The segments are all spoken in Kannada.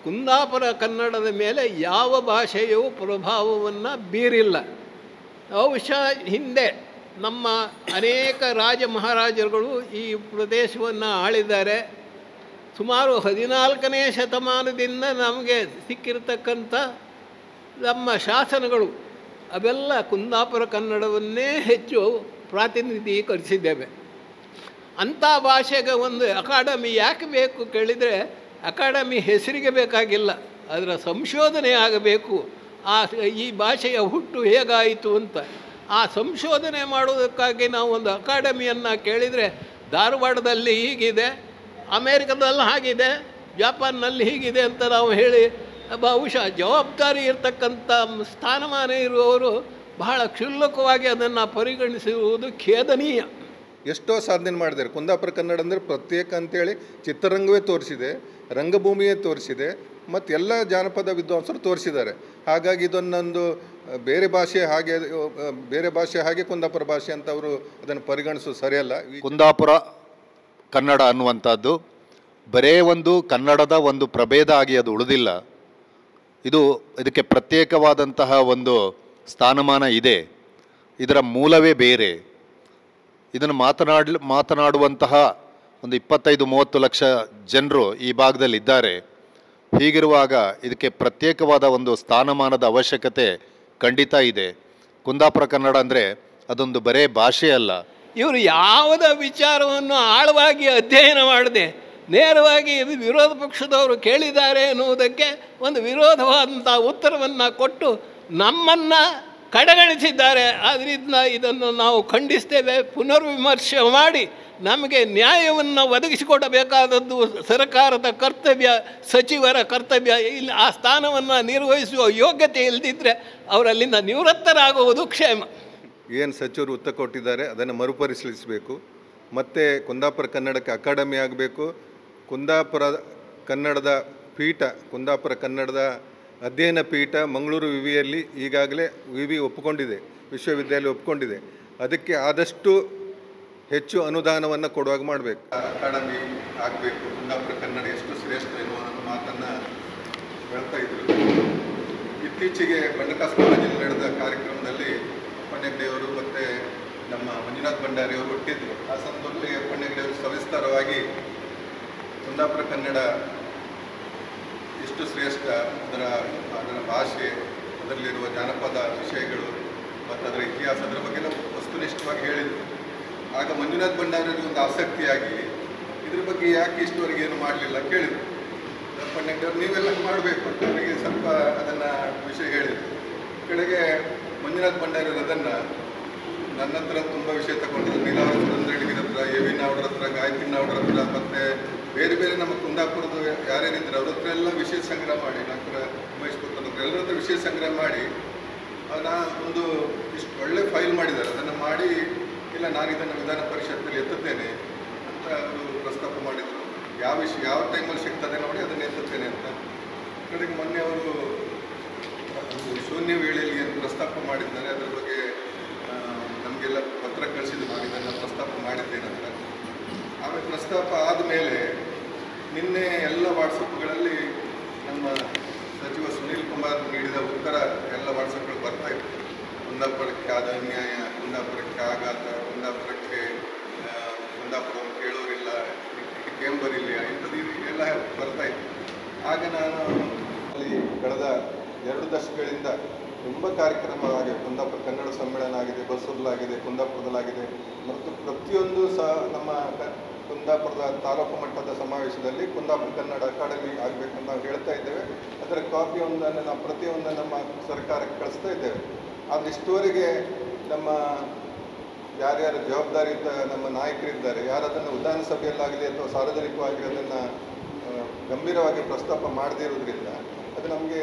ಕುಂದಾಪುರ ಕನ್ನಡದ ಮೇಲೆ ಯಾವ ಭಾಷೆಯೂ ಪ್ರಭಾವವನ್ನು ಬೀರಿಲ್ಲ. ಬಹುಶಃ ಹಿಂದೆ ನಮ್ಮ ಅನೇಕ ರಾಜ ಮಹಾರಾಜರುಗಳು ಈ ಪ್ರದೇಶವನ್ನು ಆಳಿದ್ದಾರೆ. ಸುಮಾರು 14ನೇ ಶತಮಾನದಿಂದ ನಮಗೆ ಸಿಕ್ಕಿರತಕ್ಕಂಥ ನಮ್ಮ ಶಾಸನಗಳು ಅವೆಲ್ಲ ಕುಂದಾಪುರ ಕನ್ನಡವನ್ನೇ ಹೆಚ್ಚು ಪ್ರಾತಿನಿಧೀಕರಿಸಿದ್ದೇವೆ. ಅಂಥ ಭಾಷೆಗೆ ಒಂದು ಅಕಾಡೆಮಿ ಯಾಕೆ ಬೇಕು ಕೇಳಿದರೆ, ಅಕಾಡೆಮಿ ಹೆಸರಿಗೆ ಬೇಕಾಗಿಲ್ಲ, ಅದರ ಸಂಶೋಧನೆ ಆಗಬೇಕು. ಈ ಭಾಷೆಯ ಹುಟ್ಟು ಹೇಗಾಯಿತು ಅಂತ ಆ ಸಂಶೋಧನೆ ಮಾಡುವುದಕ್ಕಾಗಿ ನಾವು ಒಂದು ಅಕಾಡೆಮಿಯನ್ನು ಕೇಳಿದರೆ, ಧಾರವಾಡದಲ್ಲಿ ಹೀಗಿದೆ, ಅಮೇರಿಕದಲ್ಲಿ ಹಾಗಿದೆ, ಜಪಾನ್ನಲ್ಲಿ ಹೀಗಿದೆ ಅಂತ ನಾವು ಹೇಳಿ ಬಹುಶಃ ಜವಾಬ್ದಾರಿ ಇರತಕ್ಕಂಥ ಸ್ಥಾನಮಾನ ಇರುವವರು ಬಹಳ ಕ್ಷುಲ್ಲಕವಾಗಿ ಅದನ್ನು ಪರಿಗಣಿಸಿರುವುದು ಖೇದನೀಯ. ಎಷ್ಟೋ ಸಾಧನೆ ಮಾಡಿದ್ದಾರೆ. ಕುಂದಾಪುರ ಕನ್ನಡ ಅಂದರೆ ಪ್ರತ್ಯೇಕ ಅಂತೇಳಿ ಚಿತ್ರರಂಗವೇ ತೋರಿಸಿದೆ, ರಂಗಭೂಮಿಯೇ ತೋರಿಸಿದೆ, ಮತ್ತು ಎಲ್ಲ ಜಾನಪದ ವಿದ್ವಾಂಸರು ತೋರಿಸಿದ್ದಾರೆ. ಹಾಗಾಗಿ ಇದನ್ನೊಂದು ಬೇರೆ ಭಾಷೆ ಹಾಗೆ ಕುಂದಾಪುರ ಭಾಷೆ ಅಂತ ಅವರು ಅದನ್ನು ಪರಿಗಣಿಸೋದು ಸರಿಯಲ್ಲ. ಕುಂದಾಪುರ ಕನ್ನಡ ಅನ್ನುವಂಥದ್ದು ಬರೇ ಒಂದು ಕನ್ನಡದ ಒಂದು ಪ್ರಭೇದ ಆಗಿ ಅದು ಉಳಿದಿಲ್ಲ. ಇದಕ್ಕೆ ಪ್ರತ್ಯೇಕವಾದಂತಹ ಒಂದು ಸ್ಥಾನಮಾನ ಇದೆ. ಇದರ ಮೂಲವೇ ಬೇರೆ. ಇದನ್ನು ಮಾತನಾಡುವಂತಹ ಒಂದು 25-30 ಲಕ್ಷ ಜನರು ಈ ಭಾಗದಲ್ಲಿ ಇದ್ದಾರೆ. ಹೀಗಿರುವಾಗ ಇದಕ್ಕೆ ಪ್ರತ್ಯೇಕವಾದ ಒಂದು ಸ್ಥಾನಮಾನದ ಅವಶ್ಯಕತೆ ಖಂಡಿತ ಇದೆ. ಕುಂದಾಪುರ ಕನ್ನಡ ಅಂದರೆ ಅದೊಂದು ಬರೇ ಭಾಷೆ ಅಲ್ಲ. ಇವರು ಯಾವುದೇ ವಿಚಾರವನ್ನು ಆಳವಾಗಿ ಅಧ್ಯಯನ ಮಾಡದೆ ನೇರವಾಗಿ ಇದು ವಿರೋಧ ಪಕ್ಷದವರು ಕೇಳಿದ್ದಾರೆ ಎನ್ನುವುದಕ್ಕೆ ಒಂದು ವಿರೋಧವಾದಂಥ ಉತ್ತರವನ್ನು ಕೊಟ್ಟು ನಮ್ಮನ್ನು ಕಡೆಗಣಿಸಿದ್ದಾರೆ. ಆದ್ದರಿಂದ ಇದನ್ನು ನಾವು ಖಂಡಿಸ್ತೇವೆ. ಪುನರ್ವಿಮರ್ಶೆ ಮಾಡಿ ನಮಗೆ ನ್ಯಾಯವನ್ನು ಒದಗಿಸಿಕೊಡಬೇಕಾದದ್ದು ಸರ್ಕಾರದ ಕರ್ತವ್ಯ, ಸಚಿವರ ಕರ್ತವ್ಯ. ಇಲ್ಲಿ ಆ ಸ್ಥಾನವನ್ನು ನಿರ್ವಹಿಸುವ ಯೋಗ್ಯತೆ ಇಲ್ಲದಿದ್ದರೆ ಅವರಲ್ಲಿಂದ ನಿವೃತ್ತರಾಗುವುದು ಕ್ಷೇಮ. ಏನು ಸಚಿವರು ಉತ್ತರ ಕೊಟ್ಟಿದ್ದಾರೆ ಅದನ್ನು ಮರುಪರಿಶೀಲಿಸಬೇಕು. ಮತ್ತು ಕುಂದಾಪುರ ಕನ್ನಡಕ್ಕೆ ಅಕಾಡೆಮಿ ಆಗಬೇಕು. ಕುಂದಾಪುರ ಕನ್ನಡದ ಪೀಠ, ಕುಂದಾಪುರ ಕನ್ನಡದ ಅಧ್ಯಯನ ಪೀಠ ಮಂಗಳೂರು ವಿವಿಯಲ್ಲಿ ಈಗಾಗಲೇ ವಿವಿ ಒಪ್ಪಿಕೊಂಡಿದೆ, ವಿಶ್ವವಿದ್ಯಾಲಯ ಒಪ್ಪಿಕೊಂಡಿದೆ. ಅದಕ್ಕೆ ಆದಷ್ಟು ಹೆಚ್ಚು ಅನುದಾನವನ್ನು ಕೊಡುವಾಗ ಮಾಡಬೇಕು. ಅಕಾಡೆಮಿ ಆಗಬೇಕು. ಕುಂದಾಪುರ ಕನ್ನಡ ಎಷ್ಟು ಶ್ರೇಷ್ಠ ಎನ್ನುವ ಮಾತನ್ನು ಹೇಳ್ತಾ ಇದ್ರು. ಇತ್ತೀಚೆಗೆ ಬಂಡಕಾಸ್ ಕಾಲೇಜಿನಲ್ಲಿ ನಡೆದ ಕಾರ್ಯಕ್ರಮದಲ್ಲಿ ಅಪ್ಪಣ್ಣೆಗಡೆಯವರು ಮತ್ತು ನಮ್ಮ ಮಂಜುನಾಥ್ ಭಂಡಾರಿಯವರು ಹುಟ್ಟಿದ್ರು. ಆ ಸಂದರ್ಭದಲ್ಲಿ ಅಪ್ಪಣ್ಣೆಗಡೆಯವರು ಸವಿಸ್ತಾರವಾಗಿ ಕುಂದಾಪುರ ಕನ್ನಡ ಎಷ್ಟು ಶ್ರೇಷ್ಠ, ಅದರ ಭಾಷೆ, ಅದರಲ್ಲಿರುವ ಜಾನಪದ ವಿಷಯಗಳು ಮತ್ತು ಅದರ ಇತಿಹಾಸ, ಅದರ ಬಗ್ಗೆಲ್ಲ ವಸ್ತುನಿಷ್ಠವಾಗಿ ಹೇಳಿದರು. ಆಗ ಮಂಜುನಾಥ್ ಭಂಡಾರಿಯವರಿಗೆ ಒಂದು ಆಸಕ್ತಿಯಾಗಿ ಇದ್ರ ಬಗ್ಗೆ ಯಾಕೆ ಇಷ್ಟವರೆಗೆ ಏನು ಮಾಡಲಿಲ್ಲ ಕೇಳಿದರು. ಅಪ್ಪಣ್ಣೆಗಡೆಯವರು ನೀವೆಲ್ಲ ಮಾಡಬೇಕು ಅಂತ ಅವರಿಗೆ ಸ್ವಲ್ಪ ಅದನ್ನು ವಿಷಯ ಹೇಳಿದರು. ಕಡೆಗೆ ಮಂಜುನಾಥ್ ಭಂಡಾರಿಯವರು ಅದನ್ನು ನನ್ನ ಹತ್ರ ತುಂಬ ವಿಷಯ ತಗೊಂಡಿದ್ರು. ನೀಲಾವರ ಸುರೇಂದ್ರ ಹತ್ರ, ಎ ವಿ ನಾವ್ಡ್ರ ಹತ್ರ, ಗಾಯತ್ರಿ ನಾವ್ಡ್ರ ಹತ್ರ, ಮತ್ತು ಬೇರೆ ಬೇರೆ ನಮ್ಮ ಕುಂದಾಪುರದ ಯಾರ್ಯಾರಿದ್ರು ಅವ್ರ ಹತ್ರ ಎಲ್ಲ ವಿಷಯ ಸಂಗ್ರಹ ಮಾಡಿ, ಡಾಕ್ಟರ್ ಉಮೇಶ್ ಪುತ್ರ ಹತ್ರ ಎಲ್ಲರ ಹತ್ರ ವಿಷಯ ಸಂಗ್ರಹ ಮಾಡಿ ಒಂದು ಇಷ್ಟು ಒಳ್ಳೆ ಫೈಲ್ ಮಾಡಿದ್ದಾರೆ. ಅದನ್ನು ಮಾಡಿ ಇಲ್ಲ ನಾನು ಇದನ್ನು ವಿಧಾನ ಪರಿಷತ್ನಲ್ಲಿ ಎತ್ತುತ್ತೇನೆ ಅಂತ ಅವರು ಪ್ರಸ್ತಾಪ ಮಾಡಿದರು. ಯಾವ ವಿಷಯ ಯಾವ ಟೈಮಲ್ಲಿ ಸಿಗ್ತದೆ ನೋಡಿ ಅದನ್ನು ಎತ್ತುತ್ತೇನೆ ಅಂತ. ಕಡೆಗೆ ಮೊನ್ನೆ ಅವರು ಶೂನ್ಯ ವೇಳೆಯಲ್ಲಿ ಏನು ಪ್ರಸ್ತಾಪ ಮಾಡಿದ್ದಾರೆ ಅದರ ಬಗ್ಗೆ ನಮಗೆಲ್ಲ ಪತ್ರ ಕಳಿಸಿದ್ದು, ನಾನು ಇದನ್ನು ಪ್ರಸ್ತಾಪ ಮಾಡಿದ್ದೇನಂತ. ಆಮೇಲೆ ಪ್ರಸ್ತಾಪ ಆದಮೇಲೆ ನಿನ್ನೆ ಎಲ್ಲ ವಾಟ್ಸಪ್ಗಳಲ್ಲಿ ನಮ್ಮ ಸಚಿವ ಸುನೀಲ್ ಕುಮಾರ್ ನೀಡಿದ ಉತ್ತರ ಎಲ್ಲ ವಾಟ್ಸಪ್ಗಳು ಬರ್ತಾಯಿತ್ತು. ಕುಂದಾಪುರಕ್ಕೆ ಆದ ಅನ್ಯಾಯ, ಕುಂದಾಪುರಕ್ಕೆ ಆಘಾತ, ಕುಂದಾಪುರವನ್ನು ಕೇಳೋರಿಲ್ಲ, ಕೇಂಬರಿಲ್ಲ, ಇಂಥದ್ದು ಎಲ್ಲ ಬರ್ತಾಯಿತ್ತು. ಆಗ ನಾನು ಅಲ್ಲಿ ಕಳೆದ 2 ದಶಕಗಳಿಂದ ತುಂಬ ಕಾರ್ಯಕ್ರಮವಾಗಿದೆ. ಕುಂದಾಪುರ ಕನ್ನಡ ಸಮ್ಮೇಳನ ಆಗಿದೆ, ಬಸವದಲ್ಲಾಗಿದೆ, ಕುಂದಾಪುರದಲ್ಲಾಗಿದೆ, ಮತ್ತು ಪ್ರತಿಯೊಂದು ಸಹ ನಮ್ಮ ಕುಂದಾಪುರದ ತಾಲೂಕು ಮಟ್ಟದ ಸಮಾವೇಶದಲ್ಲಿ ಕುಂದಾಪುರ ಕನ್ನಡ ಅಕಾಡೆಮಿ ಆಗಬೇಕಂತ ನಾವು ಹೇಳ್ತಾ ಇದ್ದೇವೆ. ಅದರ ಕಾಪಿಯೊಂದನ್ನು ನಾವು ಪ್ರತಿಯೊಂದನ್ನು ನಮ್ಮ ಸರ್ಕಾರಕ್ಕೆ ಕಳಿಸ್ತಾ ಇದ್ದೇವೆ. ಆದರೆ ಇಷ್ಟುವರೆಗೆ ನಮ್ಮ ಯಾರ್ಯಾರು ಜವಾಬ್ದಾರಿ ಇದ್ದ ನಮ್ಮ ನಾಯಕರಿದ್ದಾರೆ, ಯಾರು ಅದನ್ನು ವಿಧಾನಸಭೆಯಲ್ಲಾಗಲಿ ಅಥವಾ ಸಾರ್ವಜನಿಕವಾಗಿ ಅದನ್ನು ಗಂಭೀರವಾಗಿ ಪ್ರಸ್ತಾಪ ಮಾಡದೇ ಇರೋದ್ರಿಂದ ಅದು ನಮಗೆ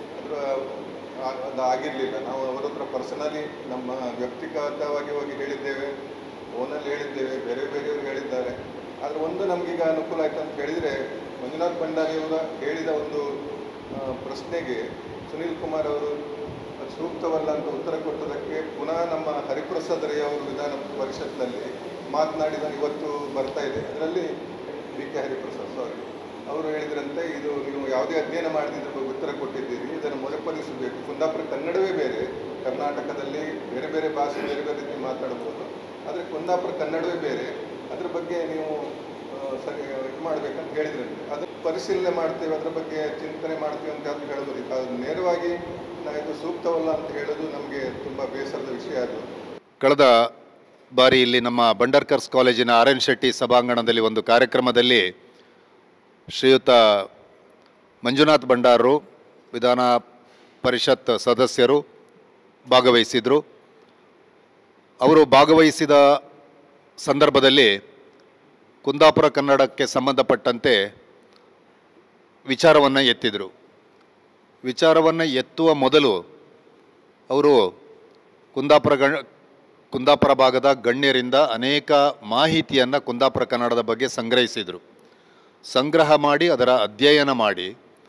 ಅದು ಆಗಿರಲಿಲ್ಲ. ನಾವು ಅವರ ಹತ್ರ ಪರ್ಸನಲಿ ನಮ್ಮ ವ್ಯಕ್ತಿಗತವಾಗಿ ಹೋಗಿ ಹೇಳಿದ್ದೇವೆ, ಫೋನಲ್ಲಿ ಹೇಳಿದ್ದೇವೆ, ಬೇರೆ ಬೇರೆಯವರು ಹೇಳಿದ್ದಾರೆ. ಆದರೆ ಒಂದು ನಮಗೀಗ ಅನುಕೂಲ ಆಯಿತು ಅಂತ ಹೇಳಿದರೆ, ಮಂಜುನಾಥ್ ಭಂಡಾರಿಯವರ ಹೇಳಿದ ಒಂದು ಪ್ರಶ್ನೆಗೆ ಸುನೀಲ್ ಕುಮಾರ್ ಅವರು ಸೂಕ್ತವಲ್ಲ ಅಂತ ಉತ್ತರ ಕೊಟ್ಟದಕ್ಕೆ ಪುನಃ ನಮ್ಮ ಹರಿಪ್ರಸಾದ್ ರೈ ಅವರು ವಿಧಾನ ಪರಿಷತ್ನಲ್ಲಿ ಮಾತನಾಡಿದ ಇವತ್ತು ಬರ್ತಾ ಇದೆ. ಅದರಲ್ಲಿ ಡಿ ಕೆ ಹರಿಪ್ರಸಾದ್ ಅವರು ಹೇಳಿದ್ರಂತೆ, ಇದು ನೀವು ಯಾವುದೇ ಅಧ್ಯಯನ ಮಾಡದಿದ್ದ ಬಗ್ಗೆ ಉತ್ತರ ಕೊಟ್ಟಿದ್ದೀರಿ, ಇದನ್ನು ಮರುಪರಿಸಬೇಕು. ಕುಂದಾಪುರ ಕನ್ನಡವೇ ಬೇರೆ, ಕರ್ನಾಟಕದಲ್ಲಿ ಬೇರೆ ಬೇರೆ ಭಾಷೆ ಬೇರೆ ಬೇರೆ ರೀತಿ ಮಾತಾಡ್ಬೋದು, ಆದರೆ ಕುಂದಾಪುರ ಕನ್ನಡವೇ ಬೇರೆ, ಅದ್ರ ಬಗ್ಗೆ ನೀವು ಸರಿ ಇದು ಮಾಡಬೇಕಂತ ಹೇಳಿದ್ರಂತೆ. ಅದು ಪರಿಶೀಲನೆ ಮಾಡ್ತೇವೆ, ಅದರ ಬಗ್ಗೆ ಚಿಂತನೆ ಮಾಡ್ತೀವಿ ಅಂತ ಅದು ಹೇಳ್ಬೋದಿತ್ತು. ಅದು ನೇರವಾಗಿ ನಾವು ಇದು ಸೂಕ್ತವಲ್ಲ ಅಂತ ಹೇಳೋದು ನಮಗೆ ತುಂಬ ಬೇಸರದ ವಿಷಯ. ಅದು ಕಳೆದ ಬಾರಿ ಇಲ್ಲಿ ನಮ್ಮ ಬಂಡರ್ಕರ್ಸ್ ಕಾಲೇಜಿನ ಆರ್ ಎನ್ ಶೆಟ್ಟಿ ಸಭಾಂಗಣದಲ್ಲಿ ಒಂದು ಕಾರ್ಯಕ್ರಮದಲ್ಲಿ ಶ್ರೀಯುತ ಮಂಜುನಾಥ್ ಭಂಡಾರರು ವಿಧಾನ ಪರಿಷತ್ ಸದಸ್ಯರು ಭಾಗವಹಿಸಿದರು. ಅವರು ಭಾಗವಹಿಸಿದ ಸಂದರ್ಭದಲ್ಲಿ ಕುಂದಾಪುರ ಕನ್ನಡಕ್ಕೆ ಸಂಬಂಧಪಟ್ಟಂತೆ ವಿಚಾರವನ್ನು ಎತ್ತಿದರು. ವಿಚಾರವನ್ನು ಎತ್ತುವ ಮೊದಲು ಅವರು ಕುಂದಾಪುರ ಭಾಗದ ಗಣ್ಯರಿಂದ ಅನೇಕ ಮಾಹಿತಿಯನ್ನು ಕುಂದಾಪುರ ಕನ್ನಡದ ಬಗ್ಗೆ ಸಂಗ್ರಹಿಸಿದರು. ಸಂಗ್ರಹ ಮಾಡಿ ಅದರ ಅಧ್ಯಯನ ಮಾಡಿ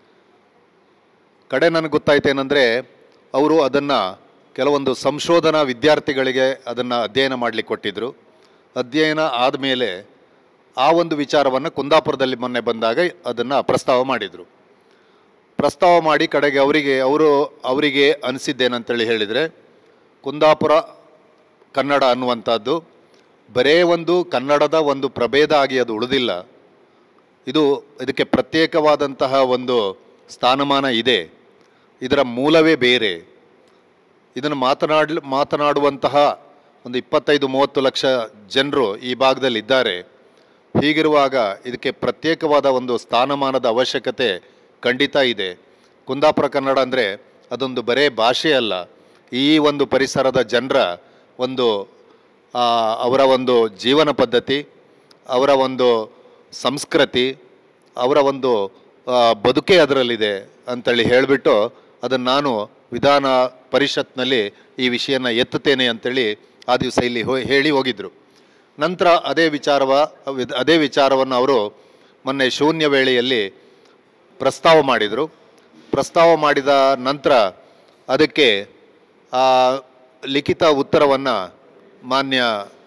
ಕಡೆ ನನಗೆ ಗೊತ್ತಾಯ್ತೇನೆಂದರೆ ಅವರು ಅದನ್ನು ಕೆಲವೊಂದು ಸಂಶೋಧನಾ ವಿದ್ಯಾರ್ಥಿಗಳಿಗೆ ಅದನ್ನು ಅಧ್ಯಯನ ಮಾಡಲಿಕ್ಕೆ ಕೊಟ್ಟಿದ್ದರು. ಅಧ್ಯಯನ ಆದಮೇಲೆ ಆ ಒಂದು ವಿಚಾರವನ್ನು ಕುಂದಾಪುರದಲ್ಲಿ ಮೊನ್ನೆ ಬಂದಾಗ ಅದನ್ನು ಪ್ರಸ್ತಾವ ಮಾಡಿದರು. ಪ್ರಸ್ತಾವ ಮಾಡಿ ಕಡೆಗೆ ಅವರಿಗೆ ಅನಿಸಿದ್ದೇನಂತೇಳಿ ಹೇಳಿದರೆ, ಕುಂದಾಪುರ ಕನ್ನಡ ಅನ್ನುವಂಥದ್ದು ಬರೇ ಒಂದು ಕನ್ನಡದ ಒಂದು ಪ್ರಭೇದ ಆಗಿ ಅದು ಉಳಿದಿಲ್ಲ. ಇದಕ್ಕೆ ಪ್ರತ್ಯೇಕವಾದಂತಹ ಒಂದು ಸ್ಥಾನಮಾನ ಇದೆ. ಇದರ ಮೂಲವೇ ಬೇರೆ. ಇದನ್ನು ಮಾತನಾಡುವಂತಹ ಒಂದು 25-30 ಲಕ್ಷ ಜನರು ಈ ಭಾಗದಲ್ಲಿದ್ದಾರೆ. ಹೀಗಿರುವಾಗ ಇದಕ್ಕೆ ಪ್ರತ್ಯೇಕವಾದ ಒಂದು ಸ್ಥಾನಮಾನದ ಅವಶ್ಯಕತೆ ಖಂಡಿತ ಇದೆ. ಕುಂದಾಪುರ ಕನ್ನಡ ಅಂದರೆ ಅದೊಂದು ಬರೇ ಭಾಷೆ ಅಲ್ಲ, ಈ ಒಂದು ಪರಿಸರದ ಜನರ ಒಂದು ಅವರ ಒಂದು ಜೀವನ ಪದ್ಧತಿ, ಅವರ ಒಂದು ಸಂಸ್ಕೃತಿ, ಅವರ ಒಂದು ಬದುಕೇ ಅದರಲ್ಲಿದೆ ಅಂತೇಳಿ ಹೇಳಿಬಿಟ್ಟು ಅದನ್ನು ನಾನು ವಿಧಾನ ಪರಿಷತ್ನಲ್ಲಿ ಈ ವಿಷಯನ ಎತ್ತುತ್ತೇನೆ ಅಂತೇಳಿ ಆ ದಿವಸ ಇಲ್ಲಿ ಹೇಳಿ ಹೋಗಿದ್ದರು. ನಂತರ ಅದೇ ವಿಚಾರವನ್ನು ಅವರು ಮೊನ್ನೆ ಶೂನ್ಯ ವೇಳೆಯಲ್ಲಿ ಪ್ರಸ್ತಾವ ಮಾಡಿದರು. ಪ್ರಸ್ತಾವ ಮಾಡಿದ ನಂತರ ಅದಕ್ಕೆ ಲಿಖಿತ ಉತ್ತರವನ್ನು ಮಾನ್ಯ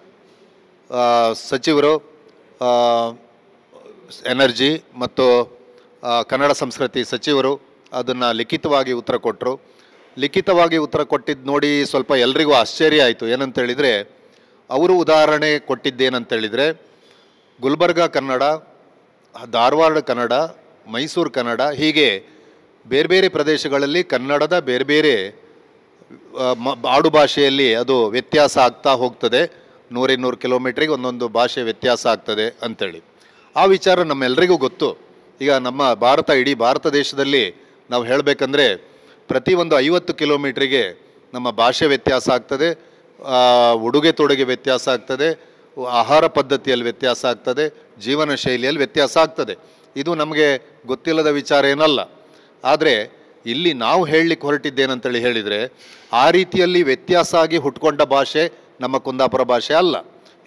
ಸಚಿವರು ಎನರ್ಜಿ ಮತ್ತು ಕನ್ನಡ ಸಂಸ್ಕೃತಿ ಸಚಿವರು ಅದನ್ನು ಲಿಖಿತವಾಗಿ ಉತ್ತರ ಕೊಟ್ಟರು. ಲಿಖಿತವಾಗಿ ಉತ್ತರ ಕೊಟ್ಟಿದ್ದು ನೋಡಿ ಸ್ವಲ್ಪ ಎಲ್ರಿಗೂ ಆಶ್ಚರ್ಯ ಆಯಿತು. ಏನಂತೇಳಿದರೆ, ಅವರು ಉದಾಹರಣೆ ಕೊಟ್ಟಿದ್ದೇನಂತೇಳಿದರೆ, ಗುಲ್ಬರ್ಗ ಕನ್ನಡ, ಧಾರವಾಡ ಕನ್ನಡ, ಮೈಸೂರು ಕನ್ನಡ, ಹೀಗೆ ಬೇರೆ ಬೇರೆ ಪ್ರದೇಶಗಳಲ್ಲಿ ಕನ್ನಡದ ಬೇರೆ ಬೇರೆ ಆಡು ಭಾಷೆಯಲ್ಲಿ ಅದು ವ್ಯತ್ಯಾಸ ಆಗ್ತಾ ಹೋಗ್ತದೆ. 100-200 ಕಿಲೋಮೀಟ್ರಿಗೆ ಒಂದೊಂದು ಭಾಷೆ ವ್ಯತ್ಯಾಸ ಆಗ್ತದೆ ಅಂಥೇಳಿ ಆ ವಿಚಾರ ನಮ್ಮೆಲ್ಲರಿಗೂ ಗೊತ್ತು. ಈಗ ನಮ್ಮ ಇಡೀ ಭಾರತ ದೇಶದಲ್ಲಿ ನಾವು ಹೇಳಬೇಕಂದ್ರೆ ಪ್ರತಿ ಒಂದು 50 ಕಿಲೋಮೀಟ್ರಿಗೆ ನಮ್ಮ ಭಾಷೆ ವ್ಯತ್ಯಾಸ ಆಗ್ತದೆ, ಉಡುಗೆ ತೊಡುಗೆ ವ್ಯತ್ಯಾಸ ಆಗ್ತದೆ, ಆಹಾರ ಪದ್ಧತಿಯಲ್ಲಿ ವ್ಯತ್ಯಾಸ ಆಗ್ತದೆ, ಜೀವನ ಶೈಲಿಯಲ್ಲಿ ವ್ಯತ್ಯಾಸ ಆಗ್ತದೆ. ಇದು ನಮಗೆ ಗೊತ್ತಿಲ್ಲದ ವಿಚಾರ ಏನಲ್ಲ. ಆದರೆ ಇಲ್ಲಿ ನಾವು ಹೇಳಲಿಕ್ಕೆ ಹೊರಟಿದ್ದೇನಂತೇಳಿ ಹೇಳಿದರೆ, ಆ ರೀತಿಯಲ್ಲಿ ವ್ಯತ್ಯಾಸ ಆಗಿ ಹುಟ್ಕೊಂಡ ಭಾಷೆ ನಮ್ಮ ಕುಂದಾಪುರ ಭಾಷೆ ಅಲ್ಲ.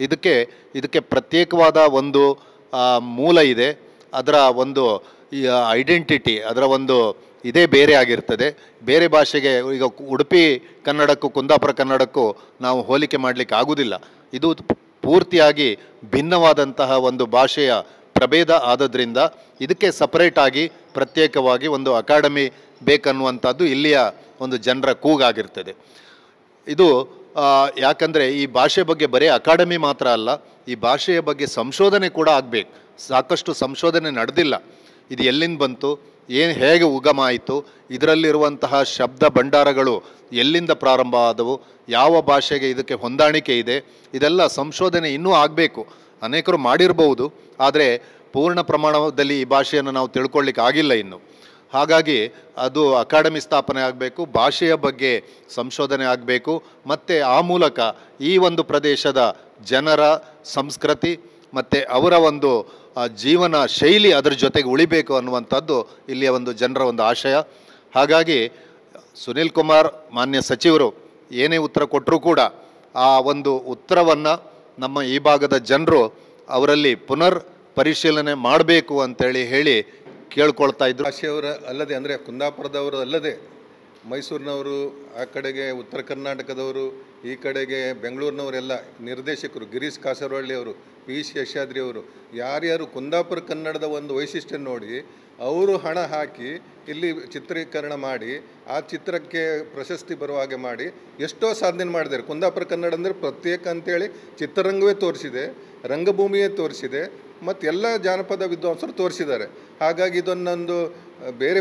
ಇದಕ್ಕೆ ಪ್ರತ್ಯೇಕವಾದ ಒಂದು ಮೂಲ ಇದೆ. ಅದರ ಒಂದು ಐಡೆಂಟಿಟಿ, ಅದರ ಒಂದು ಇದೇ ಬೇರೆ ಆಗಿರ್ತದೆ. ಬೇರೆ ಭಾಷೆಗೆ ಈಗ ಉಡುಪಿ ಕನ್ನಡಕ್ಕೂ ಕುಂದಾಪುರ ಕನ್ನಡಕ್ಕೂ ನಾವು ಹೋಲಿಕೆ ಮಾಡಲಿಕ್ಕೆ ಆಗುವುದಿಲ್ಲ. ಇದು ಪೂರ್ತಿಯಾಗಿ ಭಿನ್ನವಾದಂತಹ ಒಂದು ಭಾಷೆಯ ಪ್ರಭೇದ ಆದದ್ರಿಂದ ಇದಕ್ಕೆ ಸಪರೇಟಾಗಿ ಪ್ರತ್ಯೇಕವಾಗಿ ಒಂದು ಅಕಾಡೆಮಿ ಬೇಕನ್ನುವಂಥದ್ದು ಇಲ್ಲಿಯ ಒಂದು ಜನರ ಕೂಗಾಗಿರ್ತದೆ. ಇದು ಯಾಕಂದರೆ ಈ ಭಾಷೆ ಬಗ್ಗೆ ಬರೀ ಅಕಾಡೆಮಿ ಮಾತ್ರ ಅಲ್ಲ, ಈ ಭಾಷೆಯ ಬಗ್ಗೆ ಸಂಶೋಧನೆ ಕೂಡ ಆಗಬೇಕು. ಸಾಕಷ್ಟು ಸಂಶೋಧನೆ ನಡೆದಿಲ್ಲ. ಇದು ಎಲ್ಲಿಂದ ಬಂತು, ಹೇಗೆ ಉಗಮ ಆಯಿತು, ಇದರಲ್ಲಿರುವಂತಹ ಶಬ್ದ ಭಂಡಾರಗಳು ಎಲ್ಲಿಂದ ಪ್ರಾರಂಭ ಆದವು, ಯಾವ ಭಾಷೆಗೆ ಇದಕ್ಕೆ ಹೊಂದಾಣಿಕೆ ಇದೆ, ಇದೆಲ್ಲ ಸಂಶೋಧನೆ ಇನ್ನೂ ಆಗಬೇಕು. ಅನೇಕರು ಮಾಡಿರ್ಬೋದು, ಆದರೆ ಪೂರ್ಣ ಪ್ರಮಾಣದಲ್ಲಿ ಈ ಭಾಷೆಯನ್ನು ನಾವು ತಿಳ್ಕೊಳ್ಳಿಕ್ಕೆ ಆಗಿಲ್ಲ ಇನ್ನು. ಹಾಗಾಗಿ ಅದು ಅಕಾಡೆಮಿ ಸ್ಥಾಪನೆ ಆಗಬೇಕು, ಭಾಷೆಯ ಬಗ್ಗೆ ಸಂಶೋಧನೆ ಆಗಬೇಕು, ಮತ್ತು ಆ ಮೂಲಕ ಈ ಒಂದು ಪ್ರದೇಶದ ಜನರ ಸಂಸ್ಕೃತಿ ಮತ್ತು ಅವರ ಒಂದು ಜೀವನ ಶೈಲಿ ಅದರ ಜೊತೆಗೆ ಉಳಿಬೇಕು ಅನ್ನುವಂಥದ್ದು ಇಲ್ಲಿಯ ಒಂದು ಜನರ ಒಂದು ಆಶಯ. ಹಾಗಾಗಿ ಸುನಿಲ್ ಕುಮಾರ್ ಮಾನ್ಯ ಸಚಿವರು ಏನೇ ಉತ್ತರ ಕೊಟ್ಟರೂ ಕೂಡ ಆ ಒಂದು ಉತ್ತರವನ್ನು ನಮ್ಮ ಈ ಭಾಗದ ಜನರು ಅವರಲ್ಲಿ ಪುನರ್ ಪರಿಶೀಲನೆ ಮಾಡಬೇಕು ಅಂತೇಳಿ ಹೇಳಿ ಕೇಳ್ಕೊಳ್ತಾ ಇದ್ರು. ಭಾಷೆಯವರ ಅಲ್ಲದೆ, ಅಂದರೆ ಕುಂದಾಪುರದವರು ಅಲ್ಲದೆ ಮೈಸೂರಿನವರು, ಆ ಕಡೆಗೆ ಉತ್ತರ ಕರ್ನಾಟಕದವರು, ಈ ಕಡೆಗೆ ಬೆಂಗಳೂರಿನವರೆಲ್ಲ ನಿರ್ದೇಶಕರು ಗಿರೀಶ್ ಕಾಸರವಳ್ಳಿ ಅವರು, ಪಿ ಶೇಷಾದ್ರಿ ಅವರು, ಯಾರ್ಯಾರು ಕುಂದಾಪುರ ಕನ್ನಡದ ಒಂದು ವೈಶಿಷ್ಟ್ಯ ನೋಡಿ ಅವರು ಹಣ ಹಾಕಿ ಇಲ್ಲಿ ಚಿತ್ರೀಕರಣ ಮಾಡಿ ಆ ಚಿತ್ರಕ್ಕೆ ಪ್ರಶಸ್ತಿ ಬರುವ ಹಾಗೆ ಮಾಡಿ ಎಷ್ಟೋ ಸಾಧನೆ ಮಾಡಿದ್ದಾರೆ. ಕುಂದಾಪುರ ಕನ್ನಡ ಅಂದರೆ ಪ್ರತ್ಯೇಕ ಅಂತೇಳಿ ಚಿತ್ರರಂಗವೇ ತೋರಿಸಿದೆ, ರಂಗಭೂಮಿಯೇ ತೋರಿಸಿದೆ, ಮತ್ತು ಎಲ್ಲ ಜಾನಪದ ವಿದ್ವಾಂಸರು ತೋರಿಸಿದ್ದಾರೆ. ಹಾಗಾಗಿ ಇದನ್ನೊಂದು ಬೇರೆ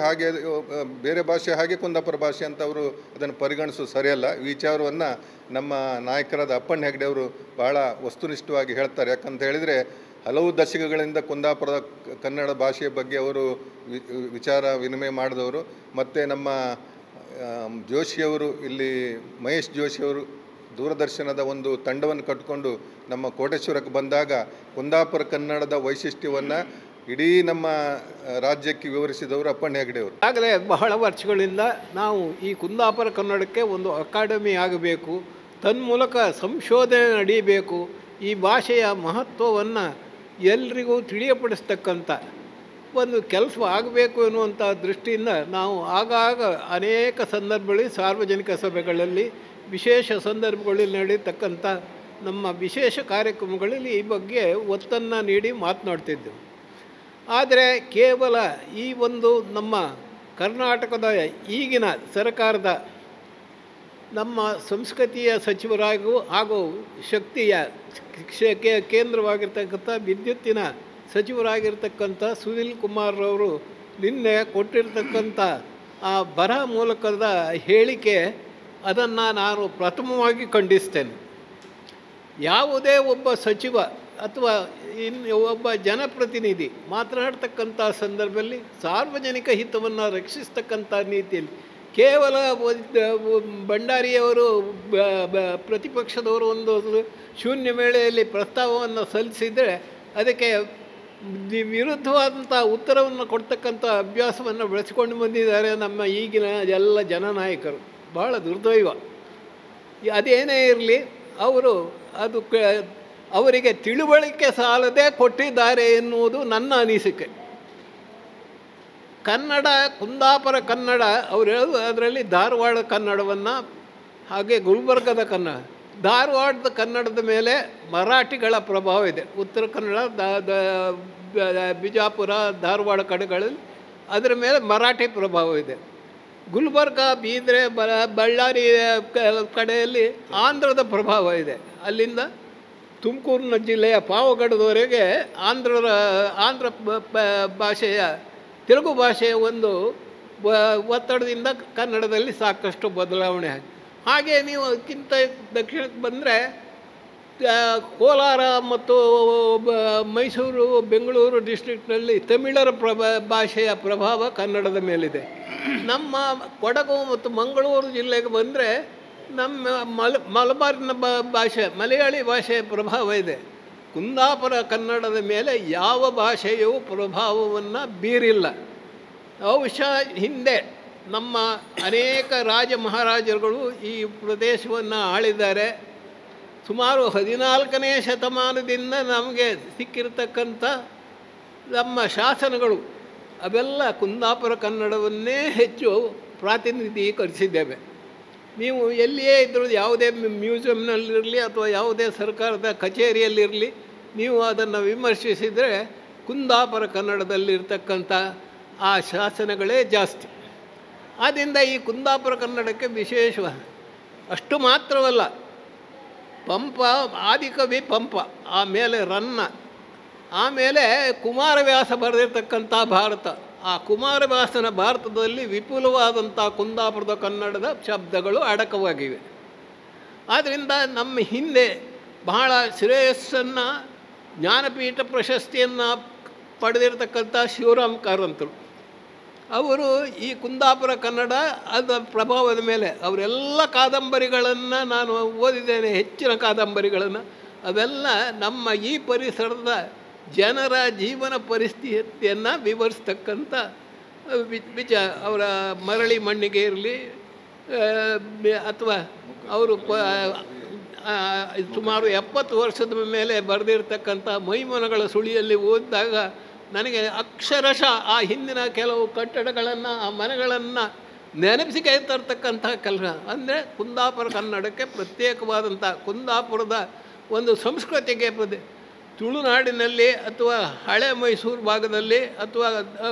ಭಾಷೆ ಹಾಗೆ ಕುಂದಾಪುರ ಭಾಷೆ ಅಂತ ಅವರು ಅದನ್ನು ಪರಿಗಣಿಸೋದು ಸರಿಯಲ್ಲ. ಈ ವಿಚಾರವನ್ನು ನಮ್ಮ ನಾಯಕರಾದ ಅಪ್ಪಣ್ಣ ಹೆಗ್ಡೆ ಅವರು ಬಹಳ ವಸ್ತುನಿಷ್ಠವಾಗಿ ಹೇಳ್ತಾರೆ. ಯಾಕಂತ ಹೇಳಿದರೆ ಹಲವು ದಶಕಗಳಿಂದ ಕುಂದಾಪುರದ ಕನ್ನಡ ಭಾಷೆಯ ಬಗ್ಗೆ ಅವರು ವಿಚಾರ ವಿನಿಮಯ ಮಾಡಿದವರು. ಮತ್ತು ನಮ್ಮ ಜೋಶಿಯವರು, ಇಲ್ಲಿ ಮಹೇಶ್ ಜೋಶಿಯವರು ದೂರದರ್ಶನದ ಒಂದು ತಂಡವನ್ನು ಕಟ್ಟಿಕೊಂಡು ನಮ್ಮ ಕೋಟೇಶ್ವರಕ್ಕೆ ಬಂದಾಗ ಕುಂದಾಪುರ ಕನ್ನಡದ ವೈಶಿಷ್ಟ್ಯವನ್ನು ಇಡೀ ನಮ್ಮ ರಾಜ್ಯಕ್ಕೆ ವಿವರಿಸಿದವರು ಅಪ್ಪಣ್ಣ ಹೆಗ್ಡೆ ಅವರು. ಆಗಲೇ ಬಹಳ ವರ್ಷಗಳಿಂದ ನಾವು ಈ ಕುಂದಾಪುರ ಕನ್ನಡಕ್ಕೆ ಒಂದು ಅಕಾಡೆಮಿ ಆಗಬೇಕು, ತನ್ಮೂಲಕ ಸಂಶೋಧನೆ ನಡೀಬೇಕು, ಈ ಭಾಷೆಯ ಮಹತ್ವವನ್ನು ಎಲ್ರಿಗೂ ತಿಳಿಯಪಡಿಸ್ತಕ್ಕಂಥ ಒಂದು ಕೆಲಸ ಆಗಬೇಕು ಎನ್ನುವಂಥ ದೃಷ್ಟಿಯಿಂದ ನಾವು ಆಗಾಗ ಅನೇಕ ಸಂದರ್ಭಗಳಲ್ಲಿ ಸಾರ್ವಜನಿಕ ಸಭೆಗಳಲ್ಲಿ ವಿಶೇಷ ಸಂದರ್ಭಗಳಲ್ಲಿ ನಡೀತಕ್ಕಂಥ ನಮ್ಮ ವಿಶೇಷ ಕಾರ್ಯಕ್ರಮಗಳಲ್ಲಿ ಈ ಬಗ್ಗೆ ಒತ್ತನ್ನು ನೀಡಿ ಮಾತನಾಡ್ತಿದ್ದೆವು. ಆದರೆ ಕೇವಲ ಈ ಒಂದು ನಮ್ಮ ಕರ್ನಾಟಕದ ಈಗಿನ ಸರ್ಕಾರದ ನಮ್ಮ ಸಂಸ್ಕೃತಿಯ ಸಚಿವರಾಗೂ ಹಾಗೂ ಶಕ್ತಿಯ ಕೇಂದ್ರವಾಗಿರ್ತಕ್ಕಂಥ ವಿದ್ಯುತ್ತಿನ ಸಚಿವರಾಗಿರ್ತಕ್ಕಂಥ ಸುನಿಲ್ ಕುಮಾರ್ರವರು ನಿನ್ನೆ ಕೊಟ್ಟಿರ್ತಕ್ಕಂಥ ಆ ಬರಹ ಮೂಲಕದ ಹೇಳಿಕೆ ಅದನ್ನು ನಾನು ಪ್ರಥಮವಾಗಿ ಖಂಡಿಸ್ತೇನೆ. ಯಾವುದೇ ಒಬ್ಬ ಸಚಿವ ಅಥವಾ ಒಬ್ಬ ಜನಪ್ರತಿನಿಧಿ ಮಾತನಾಡ್ತಕ್ಕಂಥ ಸಂದರ್ಭದಲ್ಲಿ ಸಾರ್ವಜನಿಕ ಹಿತವನ್ನು ರಕ್ಷಿಸ್ತಕ್ಕಂಥ ನೀತಿಯಲ್ಲಿ ಕೇವಲ ಭಂಡಾರಿಯವರು ಪ್ರತಿಪಕ್ಷದವರು ಒಂದು ಶೂನ್ಯ ವೇಳೆಯಲ್ಲಿ ಪ್ರಸ್ತಾವವನ್ನು ಸಲ್ಲಿಸಿದರೆ ಅದಕ್ಕೆ ವಿರುದ್ಧವಾದಂಥ ಉತ್ತರವನ್ನು ಕೊಡ್ತಕ್ಕಂಥ ಅಭ್ಯಾಸವನ್ನು ಬೆಳೆಸಿಕೊಂಡು ಬಂದಿದ್ದಾರೆ ನಮ್ಮ ಈಗಿನ ಎಲ್ಲ ಜನನಾಯಕರು. ಬಹಳ ದುರ್ದೈವ. ಅದೇನೇ ಇರಲಿ, ಅವರು ಅದು ಅವರಿಗೆ ತಿಳುವಳಿಕೆ ಸಾಲದೆ ಕೊಟ್ಟಿದ್ದಾರೆ ಎನ್ನುವುದು ನನ್ನ ಅನಿಸಿಕೆ. ಕನ್ನಡ, ಕುಂದಾಪುರ ಕನ್ನಡ ಅವರು ಹೇಳೋದು ಅದರಲ್ಲಿ ಧಾರವಾಡ ಕನ್ನಡವನ್ನು, ಹಾಗೆ ಗುಲ್ಬರ್ಗದ ಕನ್ನಡ, ಧಾರವಾಡದ ಕನ್ನಡದ ಮೇಲೆ ಮರಾಠಿಗಳ ಪ್ರಭಾವ ಇದೆ. ಉತ್ತರ ಕನ್ನಡ, ಬಿಜಾಪುರ, ಧಾರವಾಡ ಕಡೆಗಳಲ್ಲಿ ಅದರ ಮೇಲೆ ಮರಾಠಿ ಪ್ರಭಾವ ಇದೆ. ಗುಲ್ಬರ್ಗ, ಬೀದ್ರೆ, ಬಳ್ಳಾರಿ ಕಡೆಯಲ್ಲಿ ಆಂಧ್ರದ ಪ್ರಭಾವ ಇದೆ. ಅಲ್ಲಿಂದ ತುಮಕೂರಿನ ಜಿಲ್ಲೆಯ ಪಾವಗಡದವರೆಗೆ ಆಂಧ್ರ ಭಾಷೆಯ, ತೆಲುಗು ಭಾಷೆಯ ಒಂದು ಒತ್ತಡದಿಂದ ಕನ್ನಡದಲ್ಲಿ ಸಾಕಷ್ಟು ಬದಲಾವಣೆ ಆಗಿದೆ. ಹಾಗೆ ನೀವು ಅದಕ್ಕಿಂತ ದಕ್ಷಿಣಕ್ಕೆ ಬಂದರೆ ಕೋಲಾರ ಮತ್ತು ಮೈಸೂರು, ಬೆಂಗಳೂರು ಡಿಸ್ಟ್ರಿಕ್ಟ್ನಲ್ಲಿ ತಮಿಳರ ಭಾಷೆಯ ಪ್ರಭಾವ ಕನ್ನಡದ ಮೇಲಿದೆ. ನಮ್ಮ ಕೊಡಗು ಮತ್ತು ಮಂಗಳೂರು ಜಿಲ್ಲೆಗೆ ಬಂದರೆ ನಮ್ಮ ಮಲಬಾರಿನ ಭಾಷೆ, ಮಲಯಾಳಿ ಭಾಷೆಯ ಪ್ರಭಾವ ಇದೆ. ಕುಂದಾಪುರ ಕನ್ನಡದ ಮೇಲೆ ಯಾವ ಭಾಷೆಯೂ ಪ್ರಭಾವವನ್ನು ಬೀರಿಲ್ಲ. ಬಹುಶಃ ಹಿಂದೆ ನಮ್ಮ ಅನೇಕ ರಾಜ ಮಹಾರಾಜರುಗಳು ಈ ಪ್ರದೇಶವನ್ನು ಆಳಿದ್ದಾರೆ. ಸುಮಾರು 14ನೇ ಶತಮಾನದಿಂದ ನಮಗೆ ಸಿಕ್ಕಿರ್ತಕ್ಕಂಥ ನಮ್ಮ ಶಾಸನಗಳು ಅವೆಲ್ಲ ಕುಂದಾಪುರ ಕನ್ನಡವನ್ನೇ ಹೆಚ್ಚು ಪ್ರಾತಿನಿಧೀಕರಿಸಿದ್ದೇವೆ. ನೀವು ಎಲ್ಲಿಯೇ ಇದ್ದರೂ, ಯಾವುದೇ ಮ್ಯೂಸಿಯಂನಲ್ಲಿರಲಿ ಅಥವಾ ಯಾವುದೇ ಸರ್ಕಾರದ ಕಚೇರಿಯಲ್ಲಿರಲಿ, ನೀವು ಅದನ್ನು ವಿಮರ್ಶಿಸಿದರೆ ಕುಂದಾಪುರ ಕನ್ನಡದಲ್ಲಿರ್ತಕ್ಕಂಥ ಆ ಶಾಸನಗಳೇ ಜಾಸ್ತಿ. ಆದ್ದರಿಂದ ಈ ಕುಂದಾಪುರ ಕನ್ನಡಕ್ಕೆ ವಿಶೇಷವಾದ, ಅಷ್ಟು ಮಾತ್ರವಲ್ಲ, ಪಂಪ, ಆದಿಕವಿ ಪಂಪ, ಆಮೇಲೆ ರನ್ನ, ಆಮೇಲೆ ಕುಮಾರವ್ಯಾಸ ಬರೆದಿರ್ತಕ್ಕಂಥ ಭಾರತ, ಆ ಕುಮಾರವ್ಯಾಸನ ಭಾರತದಲ್ಲಿ ವಿಪುಲವಾದಂಥ ಕುಂದಾಪುರದ ಕನ್ನಡದ ಶಬ್ದಗಳು ಅಡಕವಾಗಿವೆ. ಆದ್ದರಿಂದ ನಮ್ಮ ಹಿಂದೆ ಬಹಳ ಶ್ರೇಯಸ್ಸನ್ನು, ಜ್ಞಾನಪೀಠ ಪ್ರಶಸ್ತಿಯನ್ನು ಪಡೆದಿರತಕ್ಕಂಥ ಶಿವರಾಮ್ ಕಾರಂತರು ಅವರು ಈ ಕುಂದಾಪುರ ಕನ್ನಡ ಅದರ ಪ್ರಭಾವದ ಮೇಲೆ ಅವರೆಲ್ಲ ಕಾದಂಬರಿಗಳನ್ನು ನಾನು ಓದಿದ್ದೇನೆ, ಹೆಚ್ಚಿನ ಕಾದಂಬರಿಗಳನ್ನು. ಅವೆಲ್ಲ ನಮ್ಮ ಈ ಪರಿಸರದ ಜನರ ಜೀವನ ಪರಿಸ್ಥಿತಿಯನ್ನು ವಿವರಿಸ್ತಕ್ಕಂಥ ಅವರ ಮರಳಿ ಮಣ್ಣಿಗೆ ಇರಲಿ ಅಥವಾ ಅವರು ಸುಮಾರು 70 ವರ್ಷದ ಮೇಲೆ ಬರೆದಿರ್ತಕ್ಕಂಥ ಮೈಮನಗಳ ಸುಳಿಯಲ್ಲಿ ಓದಿದಾಗ ನನಗೆ ಅಕ್ಷರಶಃ ಆ ಹಿಂದಿನ ಕೆಲವು ಕಟ್ಟಡಗಳನ್ನು, ಆ ಮನೆಗಳನ್ನು ನೆನಪಿಸಿಕೆ ತರ್ತಕ್ಕಂಥ ಕೆಲಸ. ಅಂದರೆ ಕುಂದಾಪುರ ಕನ್ನಡಕ್ಕೆ ಪ್ರತ್ಯೇಕವಾದಂಥ ಕುಂದಾಪುರದ ಒಂದು ಸಂಸ್ಕೃತಿಗೆ ತುಳುನಾಡಿನಲ್ಲಿ ಅಥವಾ ಹಳೆ ಮೈಸೂರು ಭಾಗದಲ್ಲಿ ಅಥವಾ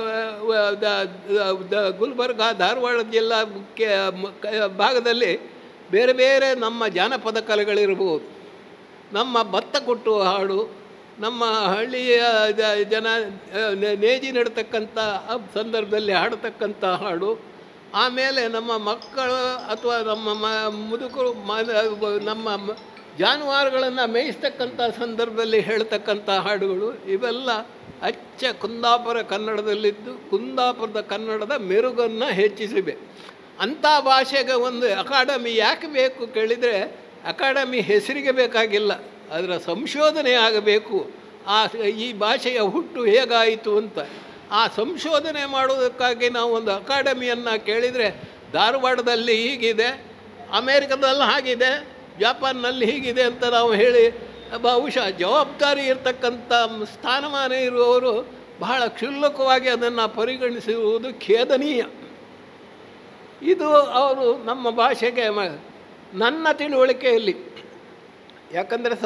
ಗುಲ್ಬರ್ಗ ಧಾರವಾಡ ಜಿಲ್ಲಾ ಭಾಗದಲ್ಲಿ ಬೇರೆ ಬೇರೆ ನಮ್ಮ ಜಾನಪದ ಕಲೆಗಳಿರ್ಬೋದು. ನಮ್ಮ ಭತ್ತ ಕೊಟ್ಟುವ ಹಾಡು, ನಮ್ಮ ಹಳ್ಳಿಯ ಜನ ನೇಜಿ ನೆಡ್ತಕ್ಕಂಥ ಸಂದರ್ಭದಲ್ಲಿ ಹಾಡತಕ್ಕಂಥ ಹಾಡು, ಆಮೇಲೆ ನಮ್ಮ ಮಕ್ಕಳು ಅಥವಾ ನಮ್ಮ ಮುದುಕರು ನಮ್ಮ ಜಾನುವಾರುಗಳನ್ನು ಮೇಯಿಸ್ತಕ್ಕಂಥ ಸಂದರ್ಭದಲ್ಲಿ ಹೇಳ್ತಕ್ಕಂಥ ಹಾಡುಗಳು ಇವೆಲ್ಲ ಅಚ್ಚ ಕುಂದಾಪುರ ಕನ್ನಡದಲ್ಲಿದ್ದು ಕುಂದಾಪುರದ ಕನ್ನಡದ ಮೆರುಗನ್ನು ಹೆಚ್ಚಿಸಿವೆ. ಅಂಥ ಭಾಷೆಗೆ ಒಂದು ಅಕಾಡೆಮಿ ಯಾಕೆ ಬೇಕು ಕೇಳಿದರೆ, ಅಕಾಡೆಮಿ ಹೆಸರಿಗೆ ಬೇಕಾಗಿಲ್ಲ, ಅದರ ಸಂಶೋಧನೆ ಆಗಬೇಕು. ಈ ಭಾಷೆಯ ಹುಟ್ಟು ಹೇಗಾಯಿತು ಅಂತ ಆ ಸಂಶೋಧನೆ ಮಾಡುವುದಕ್ಕಾಗಿ ನಾವು ಒಂದು ಅಕಾಡೆಮಿಯನ್ನು ಕೇಳಿದರೆ, ಧಾರವಾಡದಲ್ಲಿ ಹೀಗಿದೆ, ಅಮೇರಿಕದಲ್ಲಿ ಹಾಗಿದೆ, ಜಪಾನ್ನಲ್ಲಿ ಹೀಗಿದೆ ಅಂತ ನಾವು ಹೇಳಿ ಬಹುಶಃ ಜವಾಬ್ದಾರಿ ಇರತಕ್ಕಂಥ ಸ್ಥಾನಮಾನ ಇರುವವರು ಬಹಳ ಕ್ಷುಲ್ಲಕವಾಗಿ ಅದನ್ನು ಪರಿಗಣಿಸಿರುವುದು ಖೇದನೀಯ. ಇದು ಅವರು ನಮ್ಮ ಭಾಷೆಗೆ ನನ್ನ ತಿಳುವಳಿಕೆಯಲ್ಲಿ, ಯಾಕಂದರೆ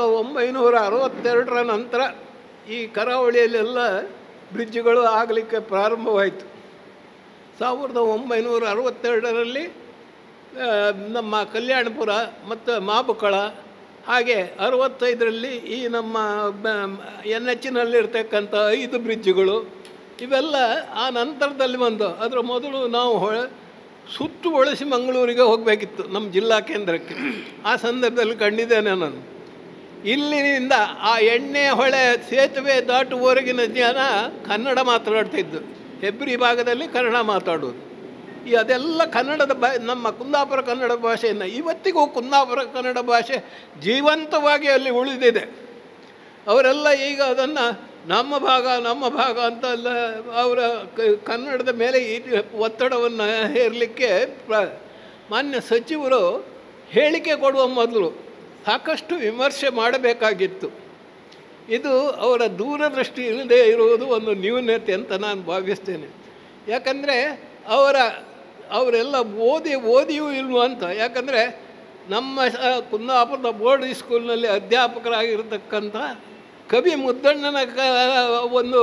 1962 ನಂತರ ಈ ಕರಾವಳಿಯಲ್ಲೆಲ್ಲ ಬ್ರಿಡ್ಜ್ಗಳು ಆಗಲಿಕ್ಕೆ ಪ್ರಾರಂಭವಾಯಿತು. 1962ರಲ್ಲಿ ನಮ್ಮ ಕಲ್ಯಾಣಪುರ ಮತ್ತು ಮಾಬುಕಳ, ಹಾಗೆ 65ರಲ್ಲಿ ಈ ನಮ್ಮ NHನಲ್ಲಿರ್ತಕ್ಕಂಥ 5 ಬ್ರಿಡ್ಜ್ಗಳು, ಇವೆಲ್ಲ ಆ ನಂತರದಲ್ಲಿ ಬಂದು. ಅದರ ಮೊದಲು ನಾವು ಸುತ್ತುಗೊಳಿಸಿ ಮಂಗಳೂರಿಗೆ ಹೋಗಬೇಕಿತ್ತು, ನಮ್ಮ ಜಿಲ್ಲಾ ಕೇಂದ್ರಕ್ಕೆ. ಆ ಸಂದರ್ಭದಲ್ಲಿ ಕಂಡಿದ್ದೇನೆ ನಾನು. ಇಲ್ಲಿನಿಂದ ಆ ಎಣ್ಣೆ ಹೊಳೆ ಸೇತುವೆ ದಾಟುವವರೆಗಿನ ಜನ ಕನ್ನಡ ಮಾತನಾಡ್ತಿದ್ದು, ಹೆಬ್ರಿ ಭಾಗದಲ್ಲಿ ಕನ್ನಡ ಮಾತಾಡೋದು. ಅದೆಲ್ಲ ಕನ್ನಡದ ನಮ್ಮ ಕುಂದಾಪುರ ಕನ್ನಡ ಭಾಷೆಯನ್ನು ಇವತ್ತಿಗೂ ಕುಂದಾಪುರ ಕನ್ನಡ ಭಾಷೆ ಜೀವಂತವಾಗಿ ಅಲ್ಲಿ ಉಳಿದಿದೆ. ಅವರೆಲ್ಲ ಈಗ ಅದನ್ನು ನಮ್ಮ ಭಾಗ ಅಂತೆಲ್ಲ ಅವರ ಕನ್ನಡದ ಮೇಲೆ ಈ ಒತ್ತಡವನ್ನು ಹೇರಲಿಕ್ಕೆ ಮಾನ್ಯ ಸಚಿವರು ಹೇಳಿಕೆ ಕೊಡುವ ಮೊದಲು ಸಾಕಷ್ಟು ವಿಮರ್ಶೆ ಮಾಡಬೇಕಾಗಿತ್ತು. ಇದು ಅವರ ದೂರದೃಷ್ಟಿ ಇಲ್ಲದೆ ಇರುವುದು ಒಂದು ನ್ಯೂನತೆ ಅಂತ ನಾನು ಭಾವಿಸ್ತೇನೆ. ಯಾಕಂದರೆ ಅವರೆಲ್ಲ ಓದಿಯೂ ಇಲ್ವ ಅಂತ. ಯಾಕಂದರೆ ನಮ್ಮ ಕುಂದಾಪುರದ ಬೋರ್ಡ್ ಸ್ಕೂಲ್ನಲ್ಲಿ ಅಧ್ಯಾಪಕರಾಗಿರ್ತಕ್ಕಂಥ ಕವಿ ಮುದ್ದಣ್ಣನ ಒಂದು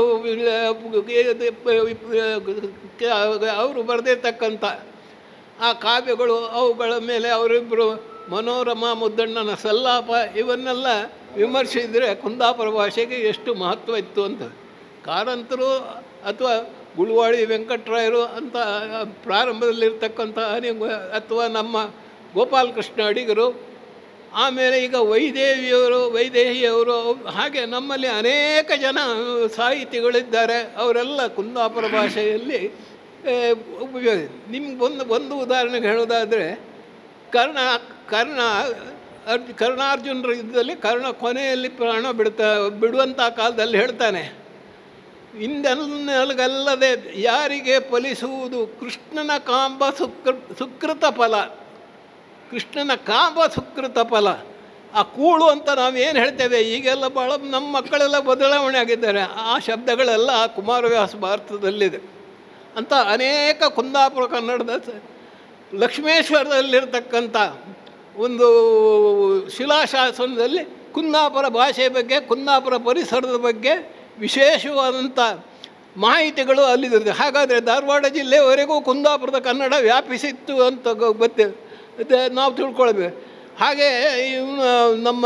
ಅವರು ಬರೆದಿರ್ತಕ್ಕಂಥ ಆ ಕಾವ್ಯಗಳು, ಅವುಗಳ ಮೇಲೆ ಅವರಿಬ್ಬರು ಮನೋರಮಾ ಮುದ್ದಣ್ಣನ ಸಲ್ಲಾಪ ಇವನ್ನೆಲ್ಲ ವಿಮರ್ಶಿಸಿದರೆ ಕುಂದಾಪುರ ಭಾಷೆಗೆ ಎಷ್ಟು ಮಹತ್ವ ಇತ್ತು ಅಂತ. ಕಾರಂತರು ಅಥವಾ ಗುಳುವಾಡಿ ವೆಂಕಟರಾಯರು ಅಂತ ಪ್ರಾರಂಭದಲ್ಲಿರ್ತಕ್ಕಂಥ ಅಥವಾ ನಮ್ಮ ಗೋಪಾಲಕೃಷ್ಣ ಅಡಿಗರು, ಆಮೇಲೆ ಈಗ ವೈದೇಹಿಯವರು, ಹಾಗೆ ನಮ್ಮಲ್ಲಿ ಅನೇಕ ಜನ ಸಾಹಿತಿಗಳಿದ್ದಾರೆ. ಅವರೆಲ್ಲ ಕುಂದಾಪುರ ಭಾಷೆಯಲ್ಲಿ ನಿಮ್ಗೆ ಒಂದು ಉದಾಹರಣೆಗೆ ಹೇಳೋದಾದರೆ, ಕರ್ಣಾರ್ಜುನರ ಯುದ್ಧದಲ್ಲಿ ಕರ್ಣ ಕೊನೆಯಲ್ಲಿ ಪ್ರಾಣ ಬಿಡುವಂಥ ಕಾಲದಲ್ಲಿ ಹೇಳ್ತಾನೆ, ಇಂದೆಲ್ಲಗಲ್ಲದೆ ಯಾರಿಗೆ ಫಲಿಸುವುದು ಕೃಷ್ಣನ ಕಾಂಬ ಸುಕೃತ ಫಲ. ಕೃಷ್ಣನ ಕಾಂಬ ಸುಕೃತ ಫಲ. ಆ ಕೂಳು ಅಂತ ನಾವೇನು ಹೇಳ್ತೇವೆ, ಈಗೆಲ್ಲ ಭಾಳ ನಮ್ಮ ಮಕ್ಕಳೆಲ್ಲ ಬದಲಾವಣೆ ಆಗಿದ್ದಾರೆ. ಆ ಶಬ್ದಗಳೆಲ್ಲ ಆ ಕುಮಾರವ್ಯಾಸ ಭಾರತದಲ್ಲಿದೆ ಅಂತ ಅನೇಕ ಕುಂದಾಪುರ ಕನ್ನಡದ ಲಕ್ಷ್ಮೇಶ್ವರದಲ್ಲಿರ್ತಕ್ಕಂಥ ಒಂದು ಶಿಲಾಶಾಸನದಲ್ಲಿ ಕುಂದಾಪುರ ಭಾಷೆ ಬಗ್ಗೆ, ಕುಂದಾಪುರ ಪರಿಸರದ ಬಗ್ಗೆ ವಿಶೇಷವಾದಂಥ ಮಾಹಿತಿಗಳು ಅಲ್ಲಿದೆ. ಹಾಗಾದರೆ ಧಾರವಾಡ ಜಿಲ್ಲೆಯವರೆಗೂ ಕುಂದಾಪುರದ ಕನ್ನಡ ವ್ಯಾಪಿಸಿತ್ತು ಅಂತ ನಾವು ತಿಳ್ಕೊಳ್ಬೇಕು. ಹಾಗೆ ನಮ್ಮ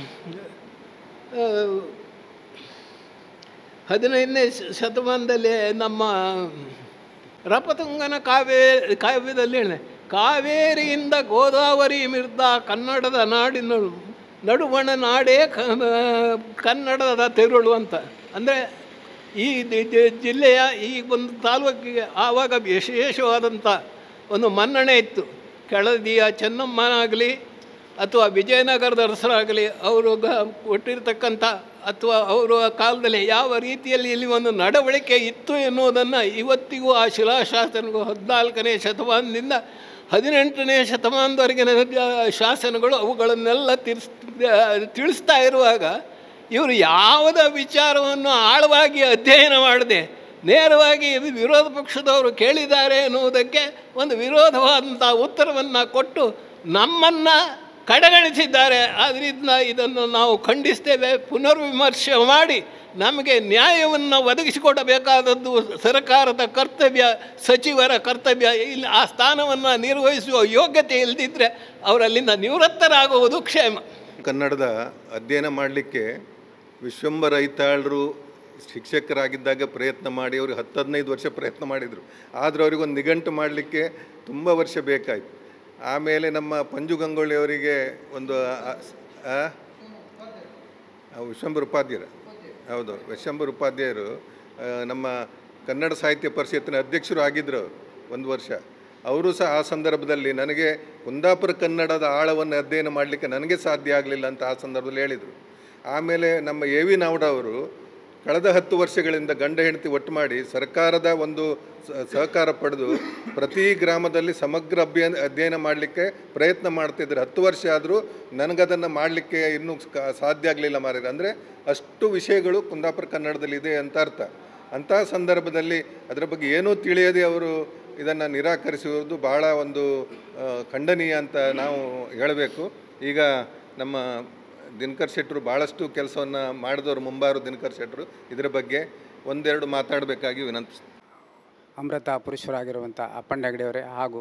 15ನೇ ಶತಮಾನದಲ್ಲಿ ನಮ್ಮ ರಪತುಂಗನ ಕಾವ್ಯದಲ್ಲಿ ಹೇಳಿದೆ, ಕಾವೇರಿಯಿಂದ ಗೋದಾವರಿ ಮಿರ್ದ ಕನ್ನಡದ ನಾಡಿನ ನಡುವಣ ನಾಡೇ ಕನ್ನಡದ ತೆರುಳು ಅಂತ. ಅಂದರೆ ಈ ಜಿಲ್ಲೆಯ ಈ ಒಂದು ತಾಲೂಕಿಗೆ ಆವಾಗ ವಿಶೇಷವಾದಂಥ ಒಂದು ಮನ್ನಣೆ ಇತ್ತು. ಕೆಳದಿಯ ಚೆನ್ನಮ್ಮನಾಗಲಿ ಅಥವಾ ವಿಜಯನಗರದ ಅರಸರಾಗಲಿ ಅವರು ಕೊಟ್ಟಿರ್ತಕ್ಕಂಥ ಅಥವಾ ಅವರ ಕಾಲದಲ್ಲಿ ಯಾವ ರೀತಿಯಲ್ಲಿ ಇಲ್ಲಿ ಒಂದು ನಡವಳಿಕೆ ಇತ್ತು ಎನ್ನುವುದನ್ನು ಇವತ್ತಿಗೂ ಆ ಶಿಲಾಶಾಸನಗಳು 14ನೇ ಶತಮಾನದಿಂದ 18ನೇ ಶತಮಾನದವರೆಗಿನ ಶಾಸನಗಳು ಅವುಗಳನ್ನೆಲ್ಲ ತಿಳಿಸ್ತಾ ಇರುವಾಗ ಇವರು ಯಾವುದೇ ವಿಚಾರವನ್ನು ಆಳವಾಗಿ ಅಧ್ಯಯನ ಮಾಡದೆ ನೇರವಾಗಿ ಇದು ವಿರೋಧ ಪಕ್ಷದವರು ಕೇಳಿದ್ದಾರೆ ಎನ್ನುವುದಕ್ಕೆ ಒಂದು ವಿರೋಧವಾದಂಥ ಉತ್ತರವನ್ನು ಕೊಟ್ಟು ನಮ್ಮನ್ನು ಕಡೆಗಣಿಸಿದ್ದಾರೆ. ಆದ್ದರಿಂದ ಇದನ್ನು ನಾವು ಖಂಡಿಸ್ತೇವೆ. ಪುನರ್ವಿಮರ್ಶೆ ಮಾಡಿ ನಮಗೆ ನ್ಯಾಯವನ್ನು ಒದಗಿಸಿಕೊಡಬೇಕಾದದ್ದು ಸರ್ಕಾರದ ಕರ್ತವ್ಯ, ಸಚಿವರ ಕರ್ತವ್ಯ. ಇಲ್ಲಿ ಆ ಸ್ಥಾನವನ್ನು ನಿರ್ವಹಿಸುವ ಯೋಗ್ಯತೆ ಇಲ್ಲದಿದ್ದರೆ ಅವರಲ್ಲಿಂದ ನಿವೃತ್ತರಾಗುವುದು ಕ್ಷೇಮ. ಕನ್ನಡದ ಅಧ್ಯಯನ ಮಾಡಲಿಕ್ಕೆ ವಿಶ್ವಂಬರ ಐತಾಳರು ಶಿಕ್ಷಕರಾಗಿದ್ದಾಗ ಪ್ರಯತ್ನ ಮಾಡಿ ಅವರು 10-15 ವರ್ಷ ಪ್ರಯತ್ನ ಮಾಡಿದರು. ಆದರೆ ಅವರಿಗೊಂದು ನಿಘಂಟು ಮಾಡಲಿಕ್ಕೆ ತುಂಬ ವರ್ಷ ಬೇಕಾಯಿತು. ಆಮೇಲೆ ನಮ್ಮ ಪಂಜು ಗಂಗೊಳ್ಳಿಯವರಿಗೆ ಒಂದು ವಿಶ್ವಂಬರ ಉಪಾಧ್ಯಾಯರು, ಹೌದು, ವಿಶ್ವಂಬರ ಉಪಾಧ್ಯಾಯರು ನಮ್ಮ ಕನ್ನಡ ಸಾಹಿತ್ಯ ಪರಿಷತ್ತಿನ ಅಧ್ಯಕ್ಷರು ಆಗಿದ್ದರು ಒಂದು ವರ್ಷ. ಅವರು ಸಹ ಆ ಸಂದರ್ಭದಲ್ಲಿ ನನಗೆ ಕುಂದಾಪುರ ಕನ್ನಡದ ಆಳವನ್ನು ಅಧ್ಯಯನ ಮಾಡಲಿಕ್ಕೆ ನನಗೆ ಸಾಧ್ಯ ಆಗಲಿಲ್ಲ ಅಂತ ಆ ಸಂದರ್ಭದಲ್ಲಿ ಹೇಳಿದರು. ಆಮೇಲೆ ನಮ್ಮ ಎ ವಿ ನಾವ್ಡ ಅವರು ಕಳೆದ 10 ವರ್ಷಗಳಿಂದ ಗಂಡ ಹೆಂಡತಿ ಒಟ್ಟು ಮಾಡಿ ಸರ್ಕಾರದ ಒಂದು ಸಹಕಾರ ಪಡೆದು ಪ್ರತಿ ಗ್ರಾಮದಲ್ಲಿ ಸಮಗ್ರ ಅಧ್ಯಯನ ಮಾಡಲಿಕ್ಕೆ ಪ್ರಯತ್ನ ಮಾಡ್ತಿದ್ರು. 10 ವರ್ಷ ಆದರೂ ನನಗದನ್ನು ಮಾಡಲಿಕ್ಕೆ ಇನ್ನೂ ಸಾಧ್ಯ ಆಗಲಿಲ್ಲ ಮಾರ್ರೆ. ಅಂದರೆ ಅಷ್ಟು ವಿಷಯಗಳು ಕುಂದಾಪುರ ಕನ್ನಡದಲ್ಲಿ ಇದೆ ಅಂತ ಅರ್ಥ. ಅಂತಹ ಸಂದರ್ಭದಲ್ಲಿ ಅದರ ಬಗ್ಗೆ ಏನೂ ತಿಳಿಯದೆ ಅವರು ಇದನ್ನು ನಿರಾಕರಿಸುವುದು ಭಾಳ ಒಂದು ಖಂಡನೀಯ ಅಂತ ನಾವು ಹೇಳಬೇಕು. ಈಗ ನಮ್ಮ ದಿನಕರ್ ಶೆಟ್ಟರು ಭಾಳಷ್ಟು ಕೆಲಸವನ್ನು ಮಾಡಿದವರು, ಮುಂಬಾರು ದಿನಕರ್ ಶೆಟ್ಟರು, ಇದರ ಬಗ್ಗೆ ಒಂದೆರಡು ಮಾತಾಡಬೇಕಾಗಿ ವಿನಂತಿಸ್ತೀನಿ. ಅಮೃತ ಪುರುಷರಾಗಿರುವಂಥ ಅಪ್ಪಣ್ಣ ಹೆಗಡೆಯವರೇ ಹಾಗೂ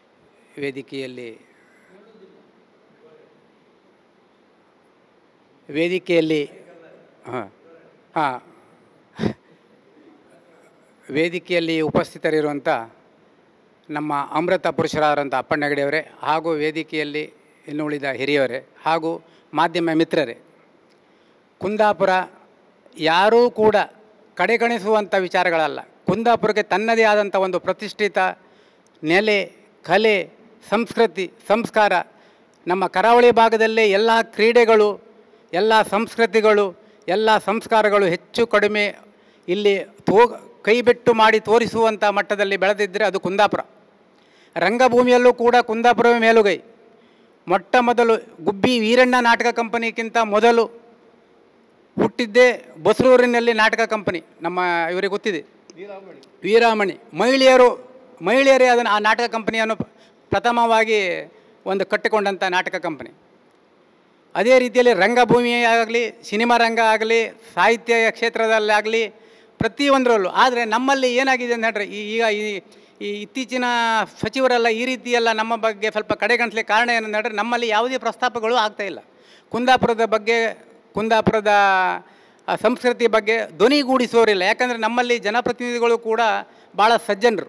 ವೇದಿಕೆಯಲ್ಲಿ ಉಪಸ್ಥಿತರಿರುವಂಥ ನಮ್ಮ ಅಮೃತ ಪುರುಷರಾದಂಥ ಅಪ್ಪಣ್ಣ ಹೆಗಡೆಯವರೇ ಹಾಗೂ ವೇದಿಕೆಯಲ್ಲಿ ಇನ್ನು ಉಳಿದ ಹಿರಿಯವರೇ ಹಾಗೂ ಮಾಧ್ಯಮ ಮಿತ್ರರೇ, ಕುಂದಾಪುರ ಯಾರೂ ಕೂಡ ಕಡೆಗಣಿಸುವಂಥ ವಿಚಾರಗಳಲ್ಲ. ಕುಂದಾಪುರಕ್ಕೆ ತನ್ನದೇ ಆದಂಥ ಒಂದು ಪ್ರತಿಷ್ಠಿತ ನೆಲೆ, ಕಲೆ, ಸಂಸ್ಕೃತಿ, ಸಂಸ್ಕಾರ. ನಮ್ಮ ಕರಾವಳಿ ಭಾಗದಲ್ಲೇ ಎಲ್ಲ ಕ್ರೀಡೆಗಳು, ಎಲ್ಲ ಸಂಸ್ಕೃತಿಗಳು, ಎಲ್ಲ ಸಂಸ್ಕಾರಗಳು ಹೆಚ್ಚು ಕಡಿಮೆ ಇಲ್ಲಿ ಕೈಬೆಟ್ಟು ಮಾಡಿ ತೋರಿಸುವಂಥ ಮಟ್ಟದಲ್ಲಿ ಬೆಳೆದಿದ್ದರೆ ಅದು ಕುಂದಾಪುರ. ರಂಗಭೂಮಿಯಲ್ಲೂ ಕೂಡ ಕುಂದಾಪುರವೇ ಮೇಲುಗೈ. ಮೊಟ್ಟ ಮೊದಲು ಗುಬ್ಬಿ ವೀರಣ್ಣ ನಾಟಕ ಕಂಪನಿಗಿಂತ ಮೊದಲು ಹುಟ್ಟಿದ್ದೇ ಬಸರೂರಿನಲ್ಲಿ ನಾಟಕ ಕಂಪನಿ. ನಮ್ಮ ಇವರಿಗೆ ಗೊತ್ತಿದೆ, ವೀರಾಮಣಿ. ಮಹಿಳೆಯರೇ ಅದನ್ನು ಆ ನಾಟಕ ಕಂಪನಿಯನ್ನು ಪ್ರಥಮವಾಗಿ ಒಂದು ಕಟ್ಟಿಕೊಂಡಂಥ ನಾಟಕ ಕಂಪನಿ. ಅದೇ ರೀತಿಯಲ್ಲಿ ರಂಗಭೂಮಿ ಆಗಲಿ, ಸಿನಿಮಾ ರಂಗ ಆಗಲಿ, ಸಾಹಿತ್ಯ ಕ್ಷೇತ್ರದಲ್ಲಾಗಲಿ ಪ್ರತಿಯೊಂದರಲ್ಲೂ. ಆದರೆ ನಮ್ಮಲ್ಲಿ ಏನಾಗಿದೆ ಅಂತ ಹೇಳಿದ್ರೆ ಈಗ ಈ ಇತ್ತೀಚಿನ ಸಚಿವರೆಲ್ಲ ಈ ರೀತಿಯೆಲ್ಲ ನಮ್ಮ ಬಗ್ಗೆ ಸ್ವಲ್ಪ ಕಡೆಗಣಿಸ್ಲಿಕ್ಕೆ ಕಾರಣ ಏನಂತ ಹೇಳಿದ್ರೆ ನಮ್ಮಲ್ಲಿ ಯಾವುದೇ ಪ್ರಸ್ತಾಪಗಳು ಆಗ್ತಾಯಿಲ್ಲ. ಕುಂದಾಪುರದ ಬಗ್ಗೆ, ಕುಂದಾಪುರದ ಸಂಸ್ಕೃತಿ ಬಗ್ಗೆ ಧ್ವನಿಗೂಡಿಸೋರಿಲ್ಲ. ಯಾಕಂದರೆ ನಮ್ಮಲ್ಲಿ ಜನಪ್ರತಿನಿಧಿಗಳು ಕೂಡ ಭಾಳ ಸಜ್ಜನರು.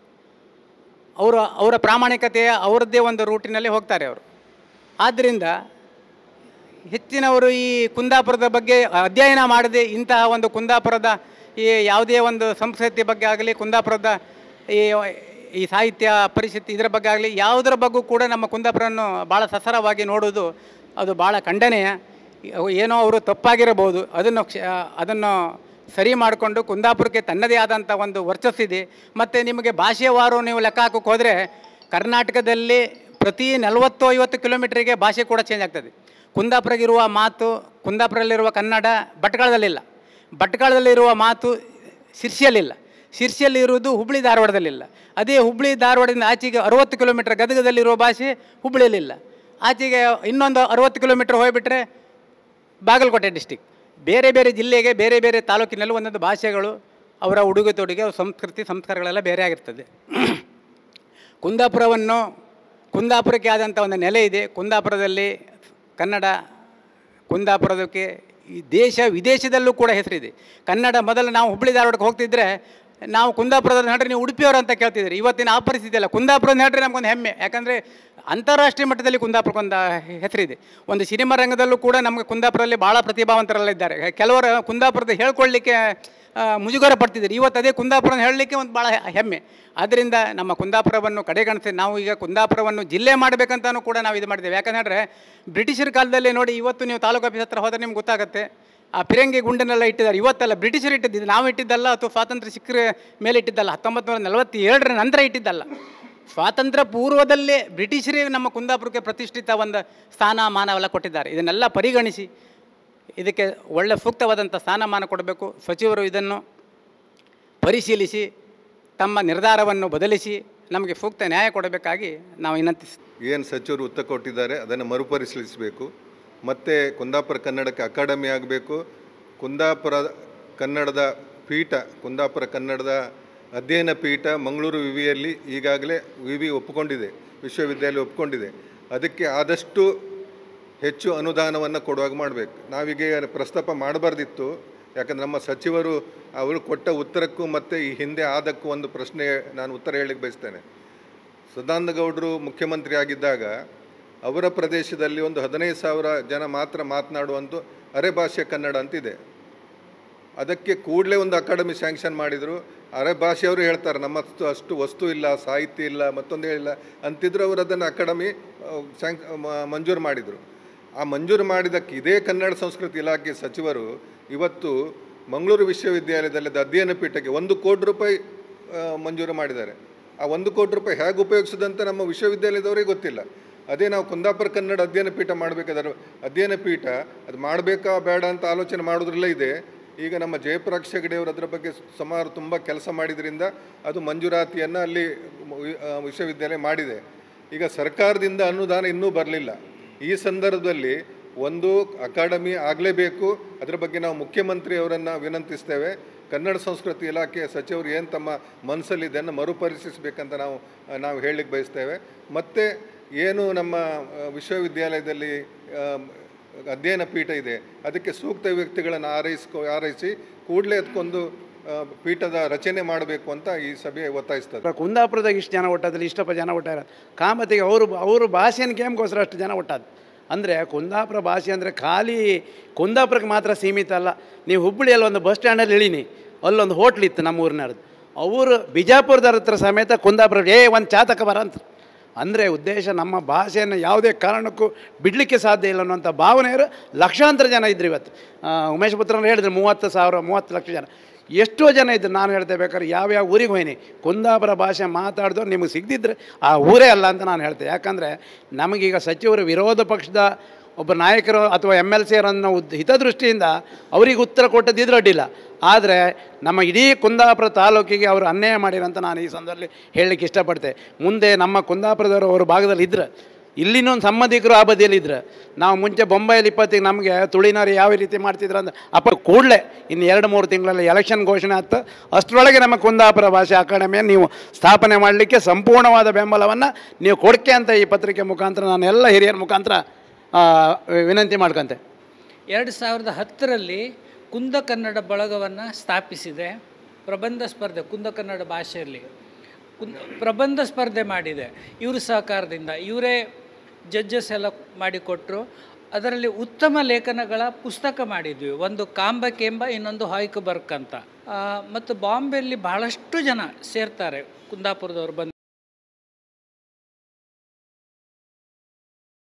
ಅವರ ಪ್ರಾಮಾಣಿಕತೆಯ ಅವರದ್ದೇ ಒಂದು ರೂಟಿನಲ್ಲಿ ಹೋಗ್ತಾರೆ ಅವರು. ಆದ್ದರಿಂದ ಹೆಚ್ಚಿನವರು ಈ ಕುಂದಾಪುರದ ಬಗ್ಗೆ ಅಧ್ಯಯನ ಮಾಡದೆ ಇಂತಹ ಒಂದು ಕುಂದಾಪುರದ ಈ ಯಾವುದೇ ಒಂದು ಸಂಸ್ಕೃತಿ ಬಗ್ಗೆ ಆಗಲಿ, ಕುಂದಾಪುರದ ಈ ಸಾಹಿತ್ಯ ಪರಿಷತ್ ಇದರ ಬಗ್ಗೆ ಆಗಲಿ ಯಾವುದರ ಬಗ್ಗೂ ಕೂಡ ನಮ್ಮ ಕುಂದಾಪುರವನ್ನು ಭಾಳ ಸಸರವಾಗಿ ನೋಡೋದು ಅದು ಭಾಳ ಖಂಡನೀಯ. ಏನೋ ಅವರು ತಪ್ಪಾಗಿರಬಹುದು, ಅದನ್ನು ಸರಿ ಮಾಡಿಕೊಂಡು ಕುಂದಾಪುರಕ್ಕೆ ತನ್ನದೇ ಆದಂಥ ಒಂದು ವರ್ಚಸ್ಸಿದೆ. ಮತ್ತು ನಿಮಗೆ ಭಾಷೆವಾರು ನೀವು ಲೆಕ್ಕ ಹಾಕೋಕ್ಕೆ ಹೋದರೆ ಕರ್ನಾಟಕದಲ್ಲಿ ಪ್ರತಿ 40-50 ಕಿಲೋಮೀಟ್ರಿಗೆ ಭಾಷೆ ಕೂಡ ಚೇಂಜ್ ಆಗ್ತದೆ. ಕುಂದಾಪುರಗಿರುವ ಮಾತು, ಕುಂದಾಪುರದಲ್ಲಿರುವ ಕನ್ನಡ ಭಟ್ಕಳದಲ್ಲಿಲ್ಲ, ಭಟ್ಕಳದಲ್ಲಿರುವ ಮಾತು ಶಿರ್ಸಿಯಲ್ಲಿಲ್ಲ, ಶಿರ್ಸಿಯಲ್ಲಿರುವುದು ಹುಬ್ಬಳ್ಳಿ ಧಾರವಾಡದಲ್ಲಿಲ್ಲ, ಅದೇ ಹುಬ್ಬಳ್ಳಿ ಧಾರವಾಡದಿಂದ ಆಚೆಗೆ 60 ಕಿಲೋಮೀಟ್ರ್ ಗದಗದಲ್ಲಿರುವ ಭಾಷೆ ಹುಬ್ಬಳ್ಳಿಯಲ್ಲಿಲ್ಲ, ಆಚೆಗೆ ಇನ್ನೊಂದು 60 ಕಿಲೋಮೀಟ್ರ್ ಹೋಗಿಬಿಟ್ರೆ ಬಾಗಲಕೋಟೆ ಡಿಸ್ಟಿಕ್. ಬೇರೆ ಬೇರೆ ಜಿಲ್ಲೆಗೆ ಬೇರೆ ಬೇರೆ ತಾಲೂಕಿನಲ್ಲಿ ಒಂದೊಂದು ಭಾಷೆಗಳು, ಅವರ ಉಡುಗೆ ತೊಡುಗೆ, ಸಂಸ್ಕೃತಿ ಸಂಸ್ಕಾರಗಳೆಲ್ಲ ಬೇರೆ ಆಗಿರ್ತದೆ. ಕುಂದಾಪುರಕ್ಕೆ ಆದಂಥ ಒಂದು ನೆಲೆ ಇದೆ. ಕುಂದಾಪುರದಲ್ಲಿ ಕನ್ನಡ, ಕುಂದಾಪುರದಕ್ಕೆ ಈ ದೇಶ ವಿದೇಶದಲ್ಲೂ ಕೂಡ ಹೆಸರಿದೆ. ಕನ್ನಡ ಮೊದಲು ನಾವು ಹುಬ್ಬಳ್ಳಿ ಧಾರವಾಡಕ್ಕೆ ಹೋಗ್ತಿದ್ರೆ ನಾವು ಕುಂದಾಪುರದ ಹೇಳ್ರಿ ನೀವು ಉಡುಪಿಯವರು ಅಂತ ಕೇಳ್ತಿದ್ರಿ. ಇವತ್ತಿನ ಆ ಪರಿಸ್ಥಿತಿ ಅಲ್ಲ. ಕುಂದಾಪುರದ ಹೇಳ್ರಿ ನಮಗೊಂದು ಹೆಮ್ಮೆ. ಯಾಕಂದರೆ ಅಂತಾರಾಷ್ಟ್ರೀಯ ಮಟ್ಟದಲ್ಲಿ ಕುಂದಾಪುರಕ್ಕೊಂದು ಹೆಸರಿದೆ. ಒಂದು ಸಿನಿಮಾ ರಂಗದಲ್ಲೂ ಕೂಡ ನಮಗೆ ಕುಂದಾಪುರದಲ್ಲಿ ಭಾಳ ಪ್ರತಿಭಾವಂತರೆಲ್ಲ ಇದ್ದಾರೆ. ಕೆಲವರು ಕುಂದಾಪುರದ ಹೇಳ್ಕೊಳ್ಳಿಕ್ಕೆ ಮುಜುಗರ ಪಡ್ತಿದ್ದಾರೆ. ಇವತ್ತು ಅದೇ ಕುಂದಾಪುರ ಹೇಳಲಿಕ್ಕೆ ಒಂದು ಭಾಳ ಹೆಮ್ಮೆ. ಆದ್ದರಿಂದ ನಮ್ಮ ಕುಂದಾಪುರವನ್ನು ಕಡೆಗಣಿಸಿ ನಾವು ಈಗ ಕುಂದಾಪುರವನ್ನು ಜಿಲ್ಲೆ ಮಾಡಬೇಕಂತಲೂ ಕೂಡ ನಾವು ಇದು ಮಾಡಿದ್ದೇವೆ. ಯಾಕಂದರೆ ಬ್ರಿಟಿಷರ ಕಾಲದಲ್ಲಿ ನೋಡಿ, ಇವತ್ತು ನೀವು ತಾಲೂಕು ಆಫೀಸ್ ಹತ್ರ ಹೋದರೆ ನಿಮ್ಗೆ ಗೊತ್ತಾಗುತ್ತೆ, ಆ ಫಿರಂಗಿ ಗುಂಡನ್ನೆಲ್ಲ ಇಟ್ಟಿದ್ದಾರೆ. ಇವತ್ತೆಲ್ಲ ಬ್ರಿಟಿಷರು ಇಟ್ಟಿದ್ದು, ನಾವು ಇಟ್ಟಿದ್ದಲ್ಲ, ಅಥವಾ ಸ್ವಾತಂತ್ರ್ಯ ಸಿಕ್ಕರ ಮೇಲೆ ಇಟ್ಟಿದ್ದಲ್ಲ, 1947 ನಂತರ ಇಟ್ಟಿದ್ದಲ್ಲ. ಸ್ವಾತಂತ್ರ್ಯ ಪೂರ್ವದಲ್ಲೇ ಬ್ರಿಟಿಷರೇ ನಮ್ಮ ಕುಂದಾಪುರಕ್ಕೆ ಪ್ರತಿಷ್ಠಿತ ಒಂದು ಸ್ಥಾನಮಾನವೆಲ್ಲ ಕೊಟ್ಟಿದ್ದಾರೆ. ಇದನ್ನೆಲ್ಲ ಪರಿಗಣಿಸಿ ಇದಕ್ಕೆ ಒಳ್ಳೆ ಸೂಕ್ತವಾದಂಥ ಸ್ಥಾನಮಾನ ಕೊಡಬೇಕು. ಸಚಿವರು ಇದನ್ನು ಪರಿಶೀಲಿಸಿ ತಮ್ಮ ನಿರ್ಧಾರವನ್ನು ಬದಲಿಸಿ ನಮಗೆ ಸೂಕ್ತ ನ್ಯಾಯ ಕೊಡಬೇಕಾಗಿ ನಾವು ವಿನಂತಿಸ್ತೀವಿ. ಏನು ಸಚಿವರು ಉತ್ತರ ಕೊಟ್ಟಿದ್ದಾರೆ ಅದನ್ನು ಮರುಪರಿಶೀಲಿಸಬೇಕು. ಮತ್ತು ಕುಂದಾಪುರ ಕನ್ನಡಕ್ಕೆ ಅಕಾಡೆಮಿ ಆಗಬೇಕು. ಕುಂದಾಪುರ ಕನ್ನಡದ ಪೀಠ, ಕುಂದಾಪುರ ಕನ್ನಡದ ಅಧ್ಯಯನ ಪೀಠ ಮಂಗಳೂರು ವಿವಿಯಲ್ಲಿ ಈಗಾಗಲೇ ವಿವಿ ಒಪ್ಪಿಕೊಂಡಿದೆ, ವಿಶ್ವವಿದ್ಯಾಲಯ ಒಪ್ಪಿಕೊಂಡಿದೆ. ಅದಕ್ಕೆ ಆದಷ್ಟು ಹೆಚ್ಚು ಅನುದಾನವನ್ನು ಕೊಡುವಾಗ ಮಾಡಬೇಕು. ನಾವೀಗ ಪ್ರಸ್ತಾಪ ಮಾಡಬಾರ್ದಿತ್ತು, ಯಾಕಂದರೆ ನಮ್ಮ ಸಚಿವರು ಅವರು ಕೊಟ್ಟ ಉತ್ತರಕ್ಕೂ ಮತ್ತು ಈ ಹಿಂದೆ ಆದಕ್ಕೂ ಒಂದು ಪ್ರಶ್ನೆ ನಾನು ಉತ್ತರ ಹೇಳಲಿಕ್ಕೆ ಬಯಸ್ತೇನೆ. ಸದಾನಂದ ಗೌಡರು ಮುಖ್ಯಮಂತ್ರಿ ಆಗಿದ್ದಾಗ ಅವರ ಪ್ರದೇಶದಲ್ಲಿ ಒಂದು 15,000 ಜನ ಮಾತ್ರ ಮಾತನಾಡುವಂಥ ಅರೆ ಭಾಷೆ ಕನ್ನಡ ಅಂತಿದೆ. ಅದಕ್ಕೆ ಕೂಡಲೇ ಒಂದು ಅಕಾಡೆಮಿ ಸ್ಯಾಂಕ್ಷನ್ ಮಾಡಿದರು. ಅರೆ ಭಾಷೆಯವರು ಹೇಳ್ತಾರೆ ನಮ್ಮ ಅಷ್ಟು ವಸ್ತು ಇಲ್ಲ, ಸಾಹಿತ್ಯ ಇಲ್ಲ, ಮತ್ತೊಂದು ಇಲ್ಲ ಅಂತಿದ್ರು. ಅವರು ಅದನ್ನು ಅಕಾಡೆಮಿ ಮಂಜೂರು ಮಾಡಿದರು. ಆ ಮಂಜೂರು ಮಾಡಿದ್ದಕ್ಕೆ ಇದೇ ಕನ್ನಡ ಸಂಸ್ಕೃತಿ ಇಲಾಖೆ ಸಚಿವರು ಇವತ್ತು ಮಂಗಳೂರು ವಿಶ್ವವಿದ್ಯಾಲಯದಲ್ಲಿ ಅಧ್ಯಯನ ಪೀಠಕ್ಕೆ 1 ಕೋಟಿ ರೂಪಾಯಿ ಮಂಜೂರು ಮಾಡಿದ್ದಾರೆ. ಆ 1 ಕೋಟಿ ರೂಪಾಯಿ ಹೇಗೆ ಉಪಯೋಗಿಸೋದಂತ ನಮ್ಮ ವಿಶ್ವವಿದ್ಯಾಲಯದವರಿಗೆ ಗೊತ್ತಿಲ್ಲ. ಅದೇ ನಾವು ಕುಂದಾಪುರ ಕನ್ನಡ ಅಧ್ಯಯನ ಪೀಠ ಮಾಡಬೇಕಾದ್ರೆ ಅಧ್ಯಯನ ಪೀಠ ಅದು ಮಾಡಬೇಕಾ ಬೇಡ ಅಂತ ಆಲೋಚನೆ ಮಾಡೋದ್ರಲ್ಲೇ ಇದೆ. ಈಗ ನಮ್ಮ ಜಯಪ್ರಕಾಶ್ ಹೆಗಡೆಯವರು ಅದರ ಬಗ್ಗೆ ಸುಮಾರು ತುಂಬ ಕೆಲಸ ಮಾಡಿದ್ರಿಂದ ಅದು ಮಂಜೂರಾತಿಯನ್ನು ಅಲ್ಲಿ ವಿಶ್ವವಿದ್ಯಾಲಯ ಮಾಡಿದೆ. ಈಗ ಸರ್ಕಾರದಿಂದ ಅನುದಾನ ಇನ್ನೂ ಬರಲಿಲ್ಲ. ಈ ಸಂದರ್ಭದಲ್ಲಿ ಒಂದು ಅಕಾಡೆಮಿ ಆಗಲೇಬೇಕು. ಅದರ ಬಗ್ಗೆ ನಾವು ಮುಖ್ಯಮಂತ್ರಿಯವರನ್ನು ವಿನಂತಿಸ್ತೇವೆ. ಕನ್ನಡ ಸಂಸ್ಕೃತಿ ಇಲಾಖೆಯ ಸಚಿವರು ಏನು ತಮ್ಮ ಮನಸ್ಸಲ್ಲಿ ಇದನ್ನು ಮರುಪರಿಶೀಲಿಸಬೇಕಂತ ನಾವು ಹೇಳಲಿಕ್ಕೆ ಬಯಸ್ತೇವೆ. ಮತ್ತು ಏನು ನಮ್ಮ ವಿಶ್ವವಿದ್ಯಾಲಯದಲ್ಲಿ ಅಧ್ಯಯನ ಪೀಠ ಇದೆ ಅದಕ್ಕೆ ಸೂಕ್ತ ವ್ಯಕ್ತಿಗಳನ್ನು ಆರೈಸಿ ಕೂಡಲೇ ಅದಕ್ಕೊಂದು ಪೀಠದ ರಚನೆ ಮಾಡಬೇಕು ಅಂತ ಈ ಸಭೆ ಒತ್ತಾಯಿಸ್ತಾರೆ. ಕುಂದಾಪುರದಾಗ ಇಷ್ಟು ಜನ ಒಟ್ಟಾದಲ್ಲಿ ಇಷ್ಟಪ್ಪ ಜನ ಒಟ್ಟಾರ ಕಾಮತಿಗೆ ಅವರು ಭಾಷೆಯನ್ನು ಕೇಮ್ಗೋಸ್ಕರ ಅಷ್ಟು ಜನ ಒಟ್ಟಾದ. ಅಂದರೆ ಕುಂದಾಪುರ ಭಾಷೆ ಅಂದರೆ ಖಾಲಿ ಕುಂದಾಪುರಕ್ಕೆ ಮಾತ್ರ ಸೀಮಿತ ಅಲ್ಲ. ನೀವು ಹುಬ್ಬಳ್ಳಿಯಲ್ಲಿ ಒಂದು ಬಸ್ ಸ್ಟ್ಯಾಂಡಲ್ಲಿ ಇಳೀನಿ, ಅಲ್ಲೊಂದು ಹೋಟ್ಲಿತ್ತು ನಮ್ಮ ಊರಿನವ್ರದ್ದು. ಅವರು ಬಿಜಾಪುರದವ್ರ ಹತ್ರ ಸಮೇತ ಕುಂದಾಪುರ ಒಂದು ಚಾತಕ ಬರ ಅಂತ. ಅಂದರೆ ಉದ್ದೇಶ ನಮ್ಮ ಭಾಷೆಯನ್ನು ಯಾವುದೇ ಕಾರಣಕ್ಕೂ ಬಿಡಲಿಕ್ಕೆ ಸಾಧ್ಯ ಇಲ್ಲ ಅನ್ನೋಂಥ ಭಾವನೆಯವರು ಲಕ್ಷಾಂತರ ಜನ ಇದ್ರು. ಇವತ್ತು ಉಮೇಶ್ ಪುತ್ರರು ಹೇಳಿದ್ರು 30 ಲಕ್ಷ ಜನ. ಎಷ್ಟೋ ಜನ ಇದ್ದರು. ನಾನು ಹೇಳ್ತೇವೆ ಬೇಕಾದ್ರೆ ಯಾವ್ಯಾವ ಊರಿಗೆ ಹೋಯ್ನಿ ಕುಂದಾಪುರ ಭಾಷೆ ಮಾತಾಡಿದವ್ರು ನಿಮಗೆ ಸಿಗದಿದ್ದರೆ ಆ ಊರೇ ಅಲ್ಲ ಅಂತ ನಾನು ಹೇಳ್ತೇನೆ. ಯಾಕಂದರೆ ನಮಗೀಗ ಸಚಿವರು ವಿರೋಧ ಪಕ್ಷದ ಒಬ್ಬ ನಾಯಕರು ಅಥವಾ MLC ಅವರನ್ನು ಹಿತದೃಷ್ಟಿಯಿಂದ ಅವರಿಗೆ ಉತ್ತರ ಕೊಟ್ಟದಿದ್ರೆ ಅಡ್ಡಿಲ್ಲ. ಆದರೆ ನಮ್ಮ ಇಡೀ ಕುಂದಾಪುರ ತಾಲೂಕಿಗೆ ಅವರು ಅನ್ಯಾಯ ಮಾಡಿರಂತ ನಾನು ಈ ಸಂದರ್ಭದಲ್ಲಿ ಹೇಳಲಿಕ್ಕೆ ಇಷ್ಟಪಡ್ತೆ. ಮುಂದೆ ನಮ್ಮ ಕುಂದಾಪುರದವರು ಅವ್ರ ಭಾಗದಲ್ಲಿ ಇದ್ದರೆ ಇಲ್ಲಿನೊಂದು ಸಂಬಂಧಿಕರು ಆ ಬದಿಯಲ್ಲಿದ್ದರೆ ನಾವು ಮುಂಚೆ ಬೊಂಬೈಯಲ್ಲಿ 20ಕ್ಕೆ ನಮಗೆ ತುಳಿನಾರಿ ಯಾವ ರೀತಿ ಮಾಡ್ತಿದ್ರು ಅಂದ್ರೆ ಕೂಡಲೇ ಇನ್ನು 2-3 ತಿಂಗಳಲ್ಲಿ ಎಲೆಕ್ಷನ್ ಘೋಷಣೆ ಆಗ್ತಾ ಅಷ್ಟರೊಳಗೆ ನಮ್ಮ ಕುಂದಾಪುರ ಭಾಷೆ ಅಕಾಡೆಮಿಯನ್ನು ನೀವು ಸ್ಥಾಪನೆ ಮಾಡಲಿಕ್ಕೆ ಸಂಪೂರ್ಣವಾದ ಬೆಂಬಲವನ್ನು ನೀವು ಕೊಡ್ಕೆ ಅಂತ ಈ ಪತ್ರಿಕೆ ಮುಖಾಂತರ ನಾನು ಎಲ್ಲ ಹಿರಿಯರ ಮುಖಾಂತರ ವಿನಂತಿ ಮಾಡ್ಕೊಂತೆ. 2010ರಲ್ಲಿ ಕುಂದ ಕನ್ನಡ ಬಳಗವನ್ನು ಸ್ಥಾಪಿಸಿದೆ. ಪ್ರಬಂಧ ಸ್ಪರ್ಧೆ ಕುಂದ ಕನ್ನಡ ಭಾಷೆಯಲ್ಲಿ ಪ್ರಬಂಧ ಸ್ಪರ್ಧೆ ಮಾಡಿದೆ ಇವ್ರ ಸಹಕಾರದಿಂದ. ಇವರೇ ಜಡ್ಜಸ್ ಎಲ್ಲ ಮಾಡಿಕೊಟ್ರು. ಅದರಲ್ಲಿ ಉತ್ತಮ ಲೇಖನಗಳ ಪುಸ್ತಕ ಮಾಡಿದ್ವಿ. ಒಂದು ಕಾಂಬಕೆಂಬ, ಇನ್ನೊಂದು ಹಾಯ್ಕಬರ್ಕ್ ಅಂತ. ಮತ್ತು ಬಾಂಬೆಯಲ್ಲಿ ಬಹಳಷ್ಟು ಜನ ಸೇರ್ತಾರೆ ಕುಂದಾಪುರದವ್ರು ಬಂದು